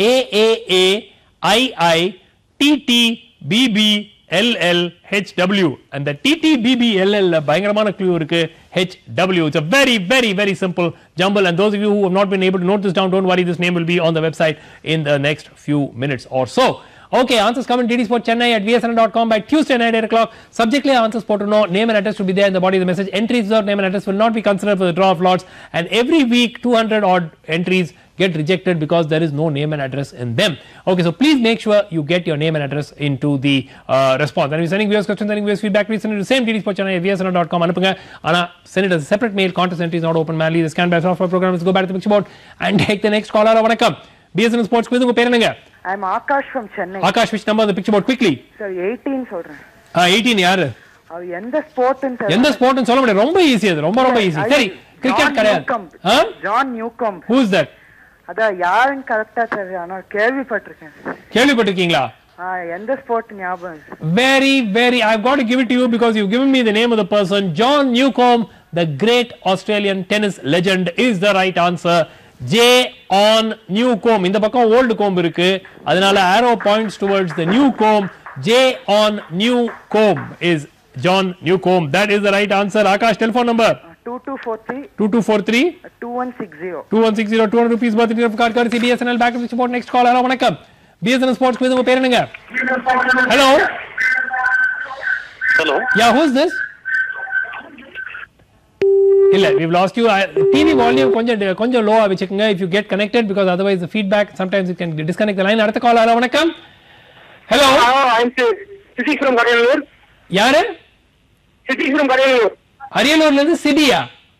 AAAIITTBBLLHW, and the TTBBLL பயங்கரமான clue இருக்கு, HW. It's a very very simple jumble, and those of you who have not been able to note this down, don't worry, this name will be on the website in the next few minutes or so. Okay, answers come in ddsportchennai@vsn.com by Tuesday night 8 o'clock. Subject layer answers for to know, name and address will be there in the body of the message. Entries without name and address will not be considered for the draw of lots, and every week 200 odd entries get rejected because there is no name and address in them. Okay, so please make sure you get your name and address into the response. And if you're sending viewers questions, sending viewers feedback, please send it to the same ddsportchennai@vsn.com. Anupunga, ana send it as a separate mail. Contest entry is not open manually. The scan by software program. Let's go back to the picture board and take the next caller. Vanakkam, BSNL Sports Quiz. Unga per enanga?
I'm Akash from Chennai.
Akash, which number on the picture board? Quickly.
Sir, 18 சொல்றேன்.
18 யாரு?
அது எந்த ஸ்போர்ட்னு சொல்ல.
எந்த ஸ்போர்ட்னு சொல்ல முடியாது, ரொம்ப easy அது, ரொம்ப ஈஸி. சரி, கிரிக்கெட் கிடையாது.
John Newcombe.
Who is that?
அத யாருன்னு கரெக்ட்டா தெரியல, ஆனா கேள்விப்பட்டிருக்கேன்.
கேள்விப்பட்டிருக்கீங்களா?
எந்த ஸ்போர்ட் ஞாபகம்?
Very I've got to give it to you because you've given me the name of the person. John Newcombe, the great Australian tennis legend, is the right answer. J on Newcombe. இந்த பக்கம் old comb இருக்கு, அதனால arrow points towards the new comb. J on Newcombe is John Newcombe. That is the right answer. Akash, telephone number
2243
2243
2160.
2160 200 rupees worth of gift card courtesy BSNL back to support next call. Hello, வணக்கம். BSNL Sports quiz உங்க பேர் என்னங்க? Hello.
Hello.
Yeah, who's this? இல்ல, we've lost you. TV volume கொஞ்சம் low வெச்சுக்கங்க if you get connected, because otherwise the feedback sometimes it can disconnect the line. அடுத்த call. Hello, வணக்கம். Hello.
I'm Siddiq from Kariyalur.
யாரு?
Siddiq from Kariyalur.
அரியலூர்ல இருந்து சிதியா?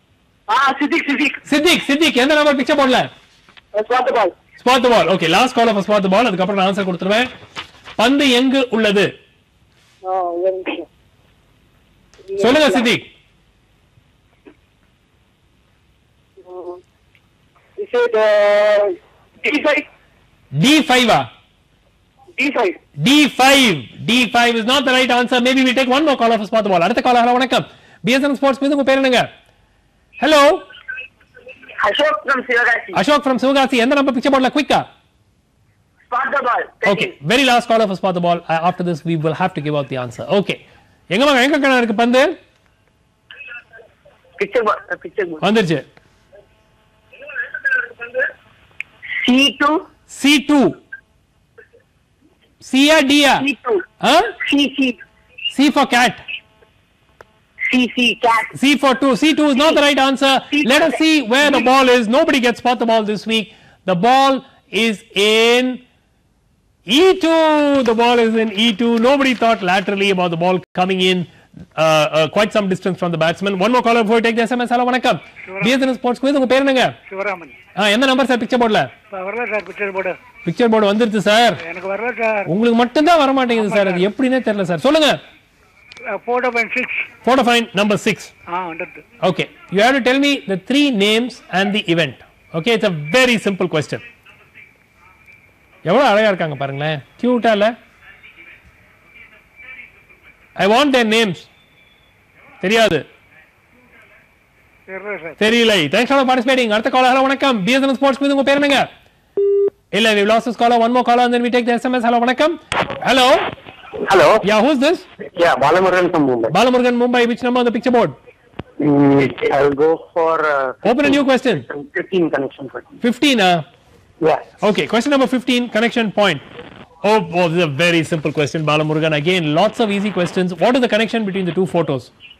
Siddiq.
எந்த number picture போடல?
Spot the ball.
Spot the ball. Okay, last call of spot the ball. அதுக்கு அப்புறம் நான் ஆன்சர் கொடுத்துருவேன். பந்து எங்கு உள்ளது? சொல்லுங்க Siddique.
Is it D5?
D5 ah?
D5.
D5 is not the right answer. Maybe we take one more call of spot the ball. அடுத்த call. Hello, வணக்கம். BSNL Sports quiz உங்க பேர் என்னங்க? Hello. Ashok from Sivagasi. எந்த number picture போடல? Quick ah?
Spot the ball.
Okay, very last call of spot the ball. After this we will have to give out the answer. Okay. எங்க கணக்கு இருக்கு பந்து?
Picture ball.
வந்துருச்சு. C2. C or D ah?
C2.
Huh? C for cat.
Cat.
C for 2. C2 is not the right answer. Let us see where the ball is. Nobody gets spot the ball this week. The ball is in E2. The ball is in E2. Nobody thought laterally about the ball coming in quite some distance from the batsman. One more caller before we take the SMS. Hello, வணக்கம். BSNL Sports quiz உங்க பேர் என்னங்க?
சிவராமன்.
எந்த number sir picture போர்டுல?
வரல sir
picture board வந்துருச்சு sir.
எனக்கு வரல சார்.
உங்களுக்கு மட்டும் தான் வர மாட்டேங்குது சார். அது எப்படினே தெரியல சார். சொல்லுங்க. Photo find number 6. Okay, you have to tell me the 3 names and the event. Okay, it's a very simple question. எவ்வளவு அழகா இருக்காங்க பாருங்களேன். கியூட்டா இல்ல? I want their names. தெரியாது. தெரியல. Thanks for participating. அடுத்த caller. Hello, வணக்கம். BSNL Sports quiz உங்க பேர் என்னங்க? இல்ல, we lost this caller. One more caller and then we take the SMS. Hello, வணக்கம். Hello. Yeah, who's this?
Yeah, Balamurugan from Mumbai.
Balamurugan, Mumbai. Which number on the picture board?
I will go for
open a new question.
15 connection point.
15
Yeah.
Okay, question number 15, connection point. Oh, this is a very simple question, Balamurugan. Again, lots of easy questions. What is the connection between the two photos?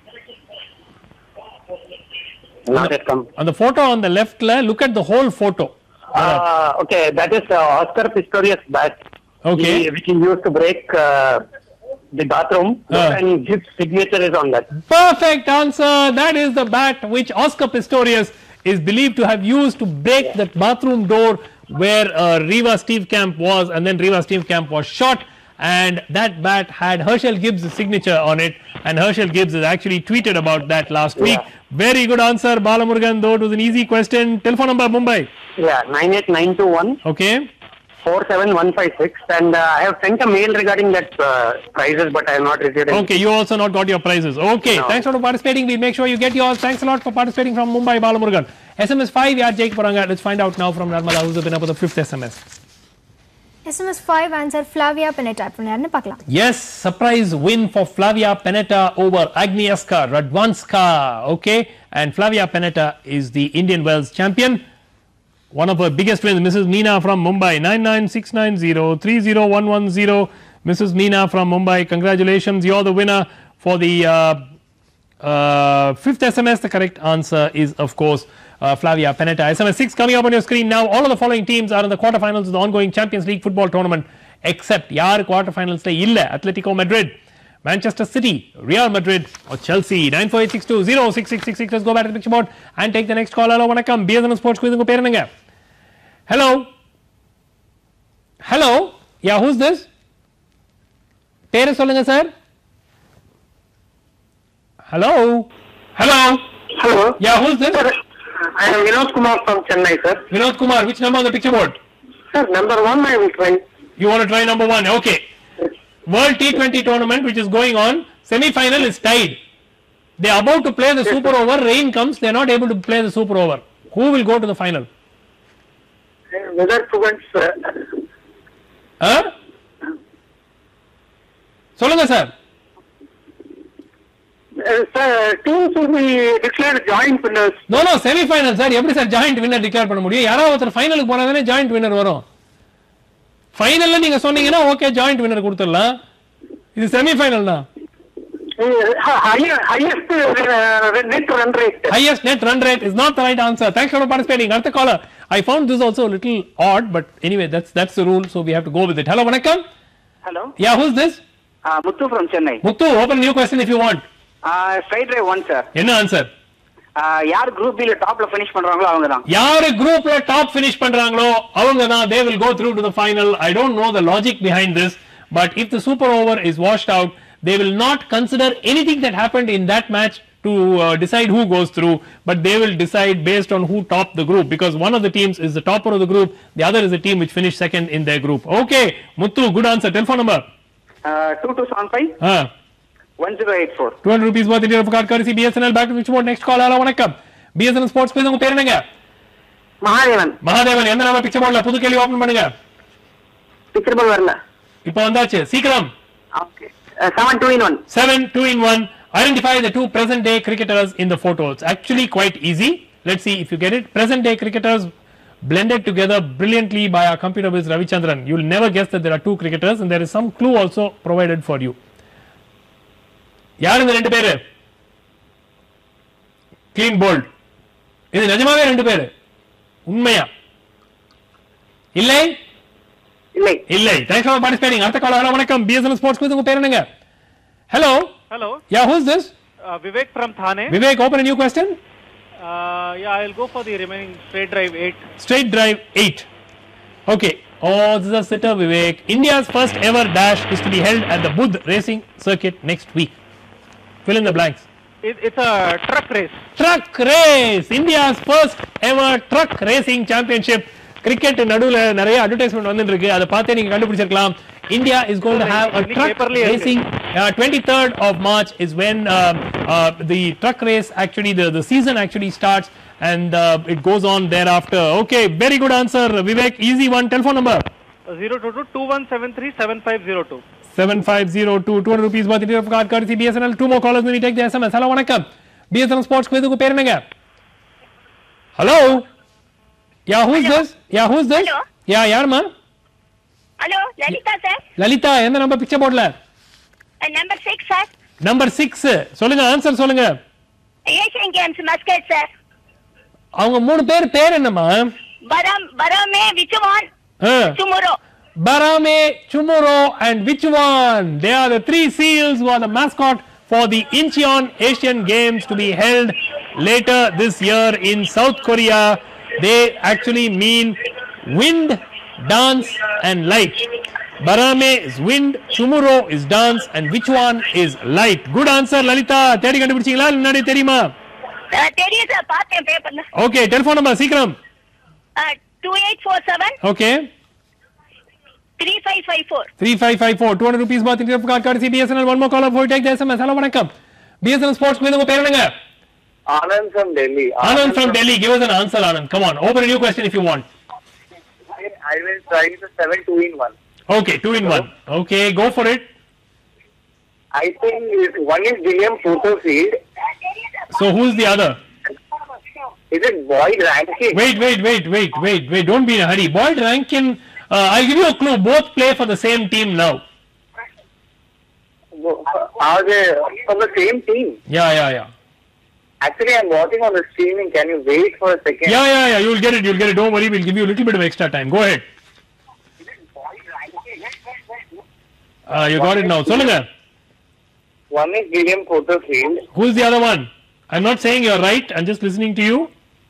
On the photo on the left, look at the whole photo.
Okay, that is Oscar Pistorius bat.
Okay.
Which he used to break the bathroom, and his signature is on that.
Perfect answer. That is the bat which Oscar Pistorius is believed to have used to break the bathroom door where Riva Steenkamp was, and then Riva Steenkamp was shot, and that bat had Herschel Gibbs' signature on it, and Herschel Gibbs has actually tweeted about that last week. Very good answer, Balamurugan, though it was an easy question. Telephone number, Mumbai.
Yeah, 98921.
Okay.
47156, and I have sent a mail regarding that prizes, but I have not received it.
Okay, you also not got your prizes. Okay, no. Thanks for participating. We'll make sure you get yours. Thanks a lot for participating from Mumbai, Balamurugan. SMS 5, yeah, Jake Poranga. Let's find out now from Narmala, who's been up with the 5th SMS.
SMS 5 answer Flavia Pennetta.
Yes, surprise win for Flavia Pennetta over Agnieszka Radwanska. Okay, and Flavia Pennetta is the Indian Wells champion. One of her biggest wins, Mrs. Meena from Mumbai, 99690-30110. Mrs. Meena from Mumbai, congratulations, you're the winner for the 5th SMS. The correct answer is, of course, Flavia Pennetta. SMS 6 coming up on your screen now. All of the following teams are in the quarterfinals of the ongoing Champions League football tournament, except yaar quarterfinals la illa. Atletico Madrid, Manchester City, Real Madrid or Chelsea. 94862066666. Let's go back to the picture board and take the next call. Hello, vanakkam. BSNL Sports quiz unga per enanga? Hello. Yeah, who's this? Pere solunga sir. Hello. Yeah, who's this?
Sir, I am Vinod Kumar from Chennai, sir.
Vinod Kumar, which number on the picture board?
Sir, number 1 I will try.
You want to try number 1? Okay. World T20 tournament which is going on, semi-final is tied. They are about to play the super over, rain comes, they are not able to play the super over. Who will go to the final?
Weather prevents.
சொல்லுங்க sir.
teams will be declared joint winners.
No, semi-final sir. எப்படி sir joint winner declare பண்ண முடியும்? யாராவது ஒருத்தர் ஃபைனலுக்கு போனாதானே joint winner வரும். ஃபைனல்ல நீங்க சொன்னீங்கன்னா okay joint winner கொடுத்துடலாம். இது semi-final தான்.
Highest net run rate.
Highest net run rate is not the right answer. Thanks for participating. அடுத்த caller. I found this also a little odd, but anyway, that's the rule, so we have to go with it. Hello, vanakkam.
Hello.
Yeah, who's this?
Muthu from Chennai.
Muthu, open new question if you want.
Straight drive 1 sir.
என்ன answer?
யார் group B ல topல finish பண்றாங்களோ அவங்க தான்.
யார் groupல top finish பண்றாங்களோ அவங்க தான், they will go through to the final. I don't know the logic behind this, but if the super over is washed out, they will not consider anything that happened in that match to decide who goes through, but they will decide based on who topped the group, because one of the teams is the topper of the group, the other is the team which finished second in their group. Okay, Muthu, good answer. Telephone number?
2275 1084.
200 rupees worth India card courtesy BSNL. Back to which one? Next call. Hello, vanakkam. BSNL Sports quiz unga per enanga? Mahadevan. எந்த நம்ம picture boardல புது கேள்வி open பண்ணுங்க.
Picture board வரல.
இப்போ வந்தாச்சு. சீக்கிரம்.
Okay. 7-2-in-1.
7-2-in-1. Identify the two present day cricketers in the photo. It's actually quite easy. Let's see if you get it. Present day cricketers blended together brilliantly by our computer whiz Ravichandran. You will never guess that there are two cricketers, and there is some clue also provided for you. யார் இந்த ரெண்டு பேரு? Clean bold. இது நிஜமாவே ரெண்டு பேரு? உண்மையா? இல்லை? இல்லை. Thanks for participating. அடுத்த கால். ஹலோ வணக்கம். BSNL Sports quiz உங்க பேர் என்னங்க? Hello. Yeah, who's this?
Vivek from Thane.
Vivek, open a new question.
Yeah, I'll go for the remaining straight drive 8.
Straight drive 8. Okay. Oh, this is a sitter, Vivek. India's first ever dash is to be held at the Budh Racing Circuit next week. Fill in the blanks.
It's a truck race.
Truck race. India's first ever truck racing championship. Cricket நடுவுல நிறைய advertisement வந்துட்டு இருக்கு. அதை பார்த்தே நீங்க கண்டுபிடிச்சிருக்கலாம். India is going to have a truck racing. 23rd of March is when the truck race actually the season actually starts, and it goes on thereafter. Okay, very good answer, Vivek. Easy one. Telephone number
022-2173-7502.
7502. 200 rupees worth of card courtesy BSNL. Two more callers, then we take the SMS. Hello, vanakkam. BSNL Sports quiz உங்க பேர் என்னங்க? Hello. Yeah, who's this?
Hello.
Yeah, யாருமா?
Hello, Lalita sir.
Lalita, எந்த number picture போர்ட்ல?
Number 6 sir.
Number 6. சொல்லுங்க, answer சொல்லுங்க.
Asian Games Muscat sir.
அவங்க மூணு பேர் என்னமா?
Barame, Vichuvan, Chumuro.
Barame, Chumuro and Vichuvan. They are the three seals who are the mascot for the Incheon Asian Games to be held later this year in South Korea. They actually mean wind, dance and light. Barame is wind, Chumuro is dance and Vichuan is light. Good answer, Lalita. தேடி கண்டுபிடிச்சீங்களா இல்ல தெரியுமா?
தெரியும் sir, பார்த்தேன் பேப்பர்ல.
Okay, telephone number சீக்கிரம்.
2847.
Okay.
3554.
3554. 200 rupees worth in gift card courtesy BSNL. One more caller before we take the SMS. Hello, vanakkam. BSNL Sports quiz உங்க பேர் என்னங்க?
Anand from Delhi.
Anand from Delhi. Give us an answer, Anand. Come on. Open a new question if you want.
I will try the 7-2-in-1.
Okay, 2-in-1. Okay, go for it.
I think one is William Porterfield.
So who's the other?
Is it Boyd Rankin?
Wait. Don't be in a hurry. Boyd Rankin. I'll give you a clue. Both play for the same team now.
Are they from the same team?
Yeah.
Actually, I'm watching on the streaming. Can you wait for a second?
Yeah. You'll get it. Don't worry. We'll give you a little bit of extra time. Go ahead. You got it now. Solunga.
One is William Porterfield.
Who's the other one? I'm not saying you're right. I'm just listening to you.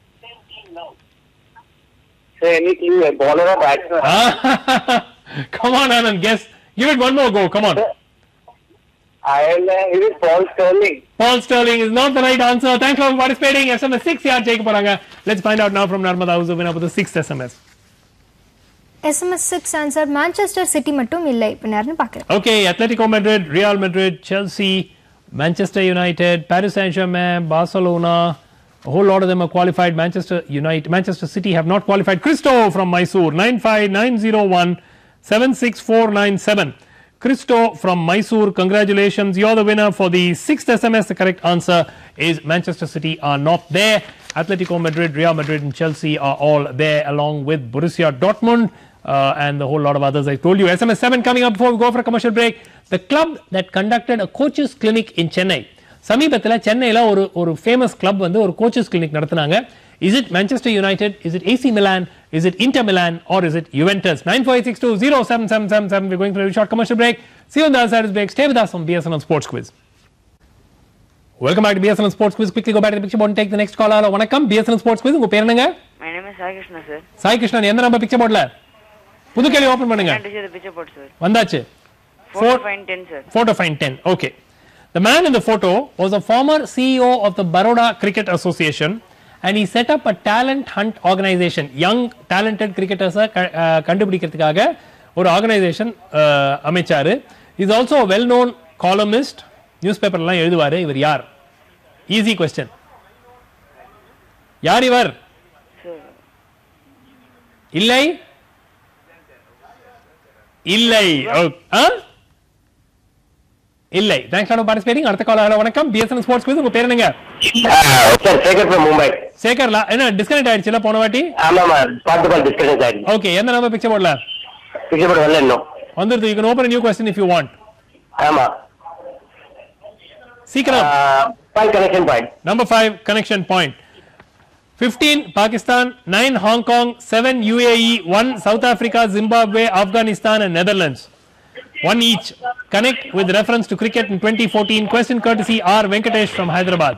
Say any clue, a bowler or batsman?
Come on, Anand. Guess. Give it one more go. Come on.
Ireland. Is it Paul Sterling?
Paul Sterling is not the right answer. Thanks for participating. SMS 6 yaar check poranga. Let's find out now from Narmada who's the winner for the 6th SMS.
SMS 6 answer Manchester City மட்டும் இல்லை. இப்போ யாருன்னு பார்க்கலாம்.
Okay, Atletico Madrid, Real Madrid, Chelsea, Manchester United, Paris Saint-Germain, Barcelona, a whole lot of them are qualified. Manchester City have not qualified. Christo from Mysore, 95901 76497. Christo from Mysore, congratulations. You're the winner for the 6th SMS. The correct answer is Manchester City are not there. Atletico Madrid, Real Madrid and Chelsea are all there along with Borussia Dortmund and the whole lot of others I told you. SMS 7 coming up before we go for a commercial break. The club that conducted a coaches clinic in Chennai. சமீபத்தில் சென்னையில் ஒரு famous club வந்து ஒரு coaches clinic நடத்தினாங்க. Is it Manchester United? Is it AC Milan? Is it Inter Milan? Or is it Juventus? 9486207777. We're going for a short commercial break. See you on the other side of this break. Stay with us on BSNL Sports Quiz. Welcome back to BSNL Sports Quiz. Quickly go back to the picture board and take the next call. Hello, வணக்கம். BSNL Sports Quiz. உங்க பேர் என்னங்க?
My name is Sai Krishna, sir.
Sai Krishna, எந்த number picture போர்ட்ல? புது கேள்வி open பண்ணுங்க.
The picture board, sir.
வந்தாச்சு.
4 to find 10, sir.
4 to find 10. Okay. The man in the photo was a former CEO of the Baroda Cricket Association and he set up a talent hunt organization. Young talented cricketers கண்டுபிடிக்கிறதுக்காக ஒரு organisation அமைச்சாரு. He is also a well known columnist. Newspaper எல்லாம் எழுதுவாரு. இவர் யார்? Easy question. யார் இவர்? இல்லை இல்லை இல்லை. Thanks for participating. அடுத்த கால். ஹலோ வணக்கம். BSNL Sports Quiz. உங்க பேர் என்னங்க?
Sir Shekhar from Mumbai.
சேகர்லா என்ன டிஸ்கனெக்ட் ஆயிடுச்சுல போன வாட்டி?
ஆமாமா ஸ்பாட் கால் டிஸ்கனெக்ட் ஆயிடுச்சு.
ஓகே, எந்த நம்பர் பிக்சர் போர்ட்ல?
பிக்சர் போர்ட் வரல இன்னும்.
வந்துருது. You can open a new question if you want.
ஆமா.
சீக்கிரம்.
5 connection point.
Number 5 connection point. 15 Pakistan, 9 Hong Kong, 7 UAE, 1 South Africa, Zimbabwe, Afghanistan and Netherlands. One each. Connect with reference to cricket in 2014. Question courtesy R. Venkatesh from Hyderabad.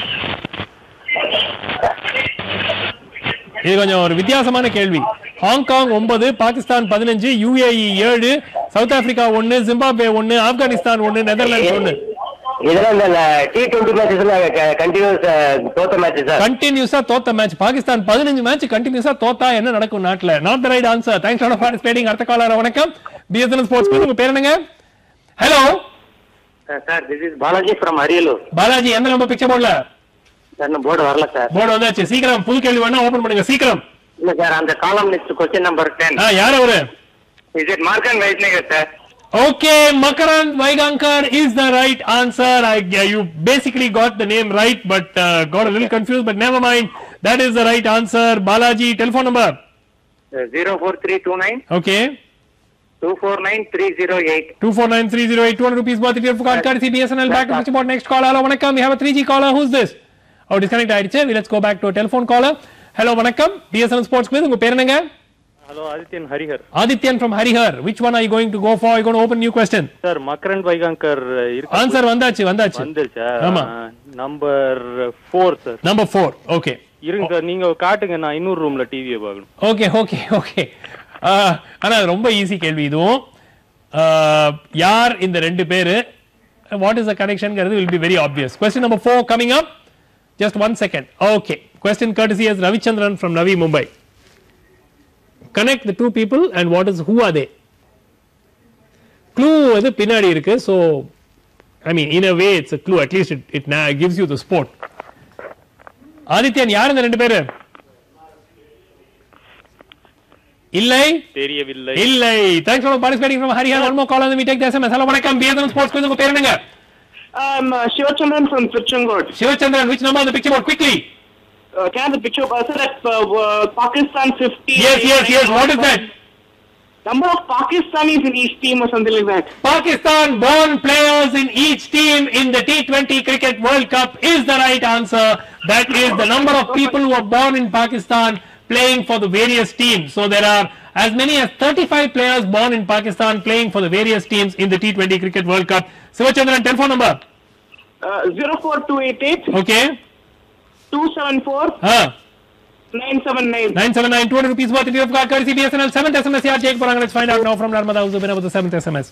இது கொஞ்சம் ஒரு வித்தியாசமான கேள்வி. Hong Kong 9, Pakistan 15, UAE 7, South Africa 1, Zimbabwe 1, Afghanistan 1, Netherlands 1.
இதெல்லாம் இந்த T20 மேட்சஸ்ல continuous தோத்த match சார்.
கண்டினியூஸா தோத்த மேட்ச். பாகிஸ்தான் 15 மேட்ச் கண்டினியூஸா தோத்தா என்ன நடக்கும் நாட்டுல? Not the right answer. Thanks for participating. அடுத்த காலர். வணக்கம். BSNL Sports Quiz. உங்க பேர் என்னங்க? Hello
sir, this is Balaji from Ariyalur.
Balaji, எந்த நம்பர் பிக்சர் போர்ட்ல?
சார் நான் போர்டு வரல சார்.
போர்டு வந்தாச்சு. சீக்கிரம் புது கேள்வி வேணா ஓபன் பண்ணுங்க சீக்கிரம்.
இல்ல சார், அந்த காலம் லிஸ்ட் क्वेश्चन நம்பர் 10.
யார் அவரு?
Is it Markan Vaidnagar sir?
Okay, Makarand Vaigankar is the right answer. You basically got the name right, but got a little confused, but never mind. That is the right answer. Balaji, telephone number?
04329.
Okay.
249308.
249308. 200 rupees worth of gift card courtesy BSNL. Back to switchboard. Next caller. Hello, vanakkam. We have a 3G caller. Who's this? Oh, disconnect ஆயிடுச்சு. Let's go back to a telephone caller. Hello, vanakkam. BSNL Sports Quiz. உங்க பேர் என்னங்க?
Hello, Adityan Harihar.
Adityan from Harihar. Which one are you going to go for? You're going to open new question.
Sir, Makarand Vaigankar irukku.
Answer vandachu.
வந்துருச்சா?
ஆமா.
Number 4 sir.
Number 4. Okay.
இருங்க sir, நீங்க காட்டுங்க, நான் இன்னொரு ரூம்ல டிவியை பார்க்கணும்.
ஓகே. ஆனா ரொம்ப ஈஸி கேள்வி இதுவும். யார் இந்த ரெண்டு பேரு? What is the connection? Will be very obvious. Question number 4 coming up. Just 1 second. Okay. Question courtesy as Ravichandran from Navi Mumbai. Connect the two people and who are they? Clue அது பின்னாடி இருக்கு. So I mean in a way it's a clue. At least it gives you the sport. Adityan, யார் இந்த ரெண்டு பேரு? இல்லை.
தெரியவில்லை.
இல்லை. Thanks for participating from Harihar. One more call and then we take the SMS. Hello, வணக்கம். BSNL Sports Quiz. உங்க பேர் என்னங்க?
Shivachandran from Trichandur.
Shivachandran, which number on the picture board? Quickly.
Can the picture sir, Pakistan 50?
Yes. What is that?
Number of Pakistanis in each team or something like that.
Pakistan born players in each team in the T20 Cricket World Cup is the right answer. That is the number of people who are born in Pakistan playing for the various teams. So there are as many as 35 players born in Pakistan playing for the various teams in the T20 Cricket World Cup. Shivachandran, telephone number?
04288.
Okay.
274. 979.
979. 200 rupees worth of gift card courtesy BSNL. 7th SMS yaar check poranga. Let's find out now from Narmada who's the winner with the 7th SMS.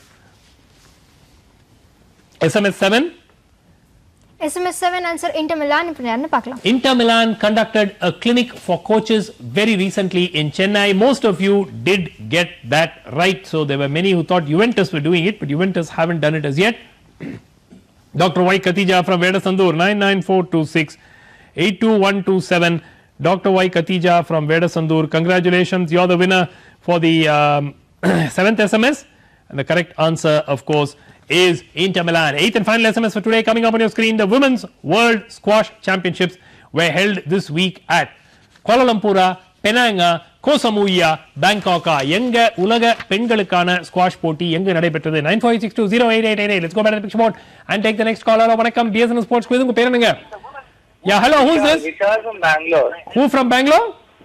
SMS 7.
SMS 7 answer Inter Milan. இப்போ யாருன்னு பார்க்கலாம்.
Inter Milan conducted a clinic for coaches very recently in Chennai. Most of you did get that right. So there were many who thought Juventus were doing it, but Juventus haven't done it as yet. Dr. Y. Katija from Vedasandur 99426 82127. Dr. Y. Katija from Vedasandur, congratulations. You're the winner for the 7th SMS. And the correct answer, of course, is Inter Milan. Eighth and final SMS for today coming up on your screen. The Women's World Squash Championships were held this week at Kuala Lumpur, Penang, Koh Samui, Bangkok. எங்க உலக பெண்களுக்கான squash போட்டி எங்க நடைபெற்றது? 9462088888. Let's go back to the picture board and take the next caller. வணக்கம் BSN Sports Quiz. உங்க பேர் என்னங்க? Yeah, hello, who is this?
Vishal from Bangalore.
Who from Bangalore?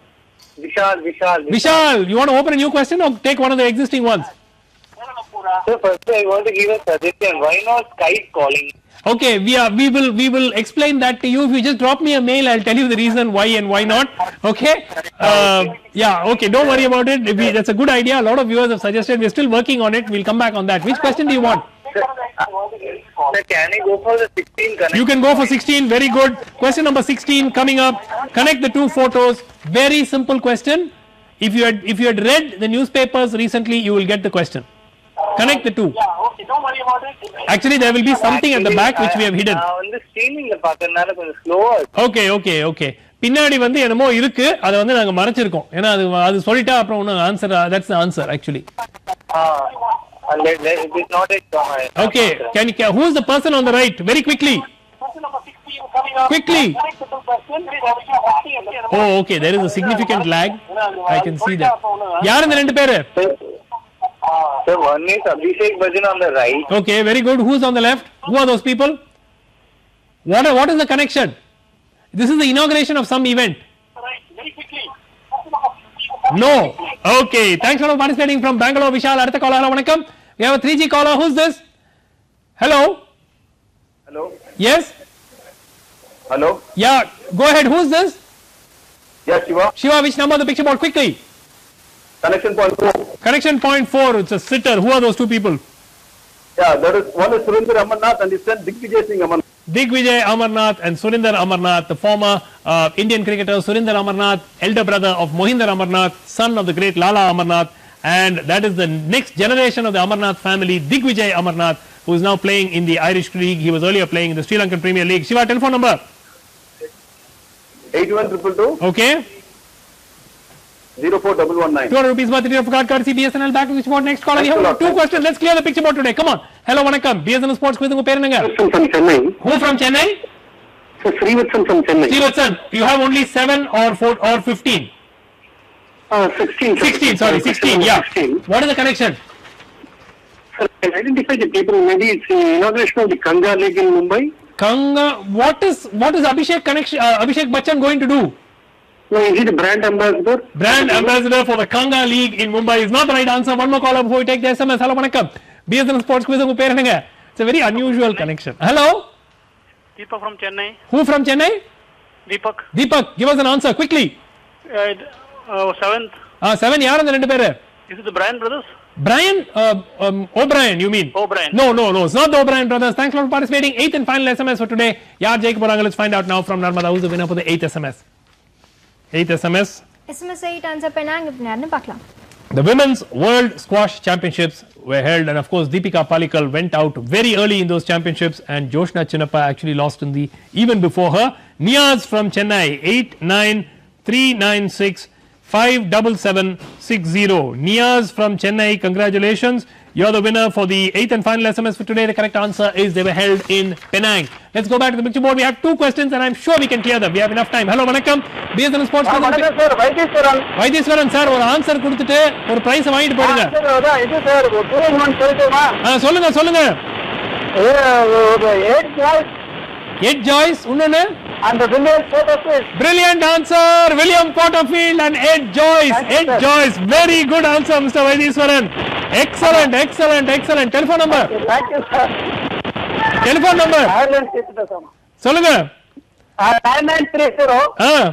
Vishal.
You want to open a new question or take one of the existing ones?
So first I want to give a suggestion. Why not Skype calling?
Okay, we will explain that to you. If you just drop me a mail, I'll tell you the reason why and why not. Okay? Yeah, okay, don't worry about it. That's a good idea. A lot of viewers have suggested. We're still working on it. We'll come back on that. Which question do you want?
Sir, can I go for the 16 connection?
You can go for 16. Very good. Question number 16 coming up. Connect the two photos. Very simple question. If you had read the newspapers recently, you will get the question. Connect the two.
Yeah, okay, don't worry about it.
Actually, there will be something at the back which we have hidden.
On the streaming la paakradanaala konjam slower.
Okay. பின்னாடி வந்து என்னமோ இருக்கு, அத வந்து நாங்க மறைச்சிருக்கோம். ஏனா அது சொல்லிட்டா அப்புறம் ஒண்ணு answer, that's the answer actually.
It is not a
Okay, who is the person on the right? Very quickly. Quickly. Oh, okay, there is a significant lag. I can see that. யார் இந்த ரெண்டு பேரு?
Sir, one is Abhishek Bachchan on the right.
Okay, very good. Who's on the left? Who are those people? What is the connection? This is the inauguration of some event.
Very quickly.
No. Okay, thanks for participating from Bangalore. Vishal, அடுத்த caller. வணக்கம். We have a 3G caller. Who's this? Hello. Yes.
Hello.
Yeah, go ahead. Who's this?
Yes,
Shiva, which number on the picture board? Quickly.
Connection point 4.
Connection point 4. It's a sitter. Who are those two people?
Yeah, that is one is Surinder Amarnath and his son Digvijay Singh Amarnath.
Digvijay Amarnath and Surinder Amarnath, the former Indian cricketer Surinder Amarnath, elder brother of Mohinder Amarnath, son of the great Lala Amarnath, and that is the next generation of the Amarnath family, Digvijay Amarnath, who is now playing in the Irish League. He was earlier playing in the Sri Lankan Premier League. Shiva, telephone number?
8122.
Okay.
04119.
200 rupees worth of card courtesy BSNL. Back to the sport. Next caller. We have two questions. Let's clear the picture board today. Come on. Hello, vanakkam. BSNL Sports Quiz. Unga per enanga?
From Chennai.
Who from Chennai?
So Srivatsan from Chennai.
Srivatsan. You have only 7 or 4 or 15?
16.
16. Sorry, 16. Yeah.
16.
What is the connection?
Sir, I can identify the people. Maybe it's the inauguration of the Kanga League in Mumbai.
Kanga. What is Abhishek connection? Abhishek Bachchan going to do?
No, is he the brand ambassador?
Brand ambassador for the Kanga League in Mumbai is not the right answer. One more caller before we take the SMS. Hello, vanakkam. BSN Sports Quiz. Unga per enanga? It's a very unusual connection. Hello.
Deepak from Chennai.
Who from Chennai?
Deepak.
Give us an answer quickly.
7th.
7. Yaar and the rendu peru?
Is it the Bryan brothers?
Brian O'Brien, you mean?
O'Brien.
No, it's not the O'Brien brothers. Thanks for participating. 8th and final SMS for today. Yaar Jake Poranga. Let's find out now from Narmada who's the winner for the 8th SMS. 8th SMS.
SMS 8 answer Penang இப்ப யாருன்னு பார்க்கலாம்.
The Women's World Squash Championships were held, and of course Deepika Pallikal went out very early in those championships, and Joshna Chinnappa actually lost in the even before her. Niyaz from Chennai 893965 7760. Niyaz from Chennai, congratulations. You're the winner for the 8th and final SMS for today. The correct answer is they were held in Penang. Let's go back to the picture board. We have two questions and I'm sure we can clear them. We have enough time. Hello, vanakkam. BSN Sports.
Vanakkam sir,
Vaidiswaran sir, ஒரு answer கொடுத்துட்டு ஒரு price வாங்கிட்டு போடுங்க.
Sir, இது sir ஒரு டூர்னமென்ட் சொல்லுமா?
சொல்லுங்க. 8 Joyce, unnu
and the William Porterfield.
Brilliant answer, William Porterfield and 8 Joyce. 8 Joyce, very good answer, Mr. Vaidiswaran. Excellent. Telephone number.
Thank you, sir.
Telephone number. சொல்லுங்க.
9930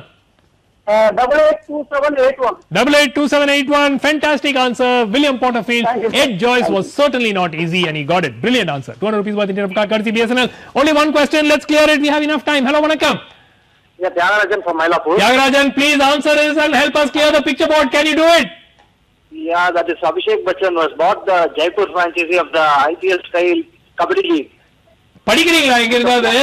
882781.
882781. Fantastic answer, William Porterfield. 8 Joyce was certainly not easy and he got it. Brilliant answer. 200 rupees worth Indian card courtesy BSNL. Only one question. Let's clear it. We have enough time. Hello, vanakkam.
Yeah, Tyagarajan from Mylapore.
Tyagarajan, please answer this and help us clear the picture board. Can you do it?
Yeah, that is Abhishek Bachchan was bought the Jaipur franchise of the IPL style Kabaddi League.
படிக்கிறீங்களா இங்க இருக்காது?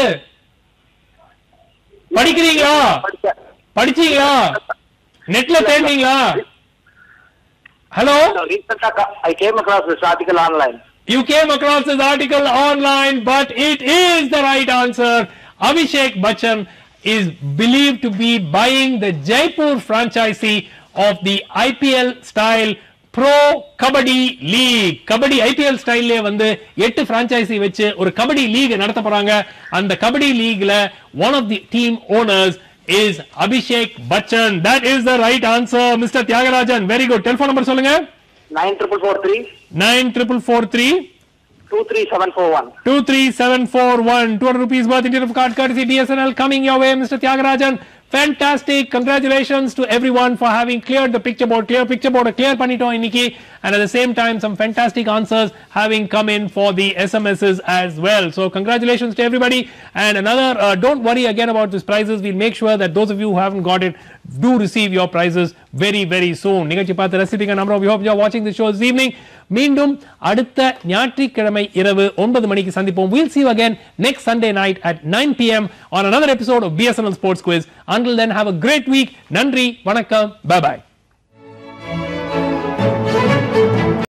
படிச்சீங்களா? நெட்ல தேடுனீங்களா? Hello?
No, recently I came across this article online.
You came across this article online, but it is the right answer. Abhishek Bachchan is believed to be buying the Jaipur franchisee of the IPL style Pro Kabaddi League. Kabaddi IPL style வந்து 8 franchisee வச்சு ஒரு kabaddi league நடத்த போறாங்க. அந்த kabaddi லீக்ல one of the team owners is Abhishek Bachchan. That is the right answer, Mr. Tyagarajan. Very good. Telephone number சொல்லுங்க.
9443
9443
23741.
23741. 200 rupees worth Indian card courtesy BSNL coming your way, Mr. Tyagarajan. Fantastic. Congratulations to everyone for having cleared the picture board. Clear panito iniki, and at the same time some fantastic answers having come in for the SMSs as well. So congratulations to everybody. And another, don't worry again about these prizes. We'll make sure that those of you who haven't got it do receive your prizes very, very soon. நிகழ்ச்சி பார்த்து ரசிப்பீங்க நம்புறோம். We hope you are watching the show this evening. மீண்டும் அடுத்த ஞாயிற்றுக்கிழமை இரவு 9 மணிக்கு சந்திப்போம். We'll see you again next Sunday night at 9 p.m. on another episode of BSNL Sports Quiz. Until then, have a great week. நன்றி, வணக்கம், bye bye.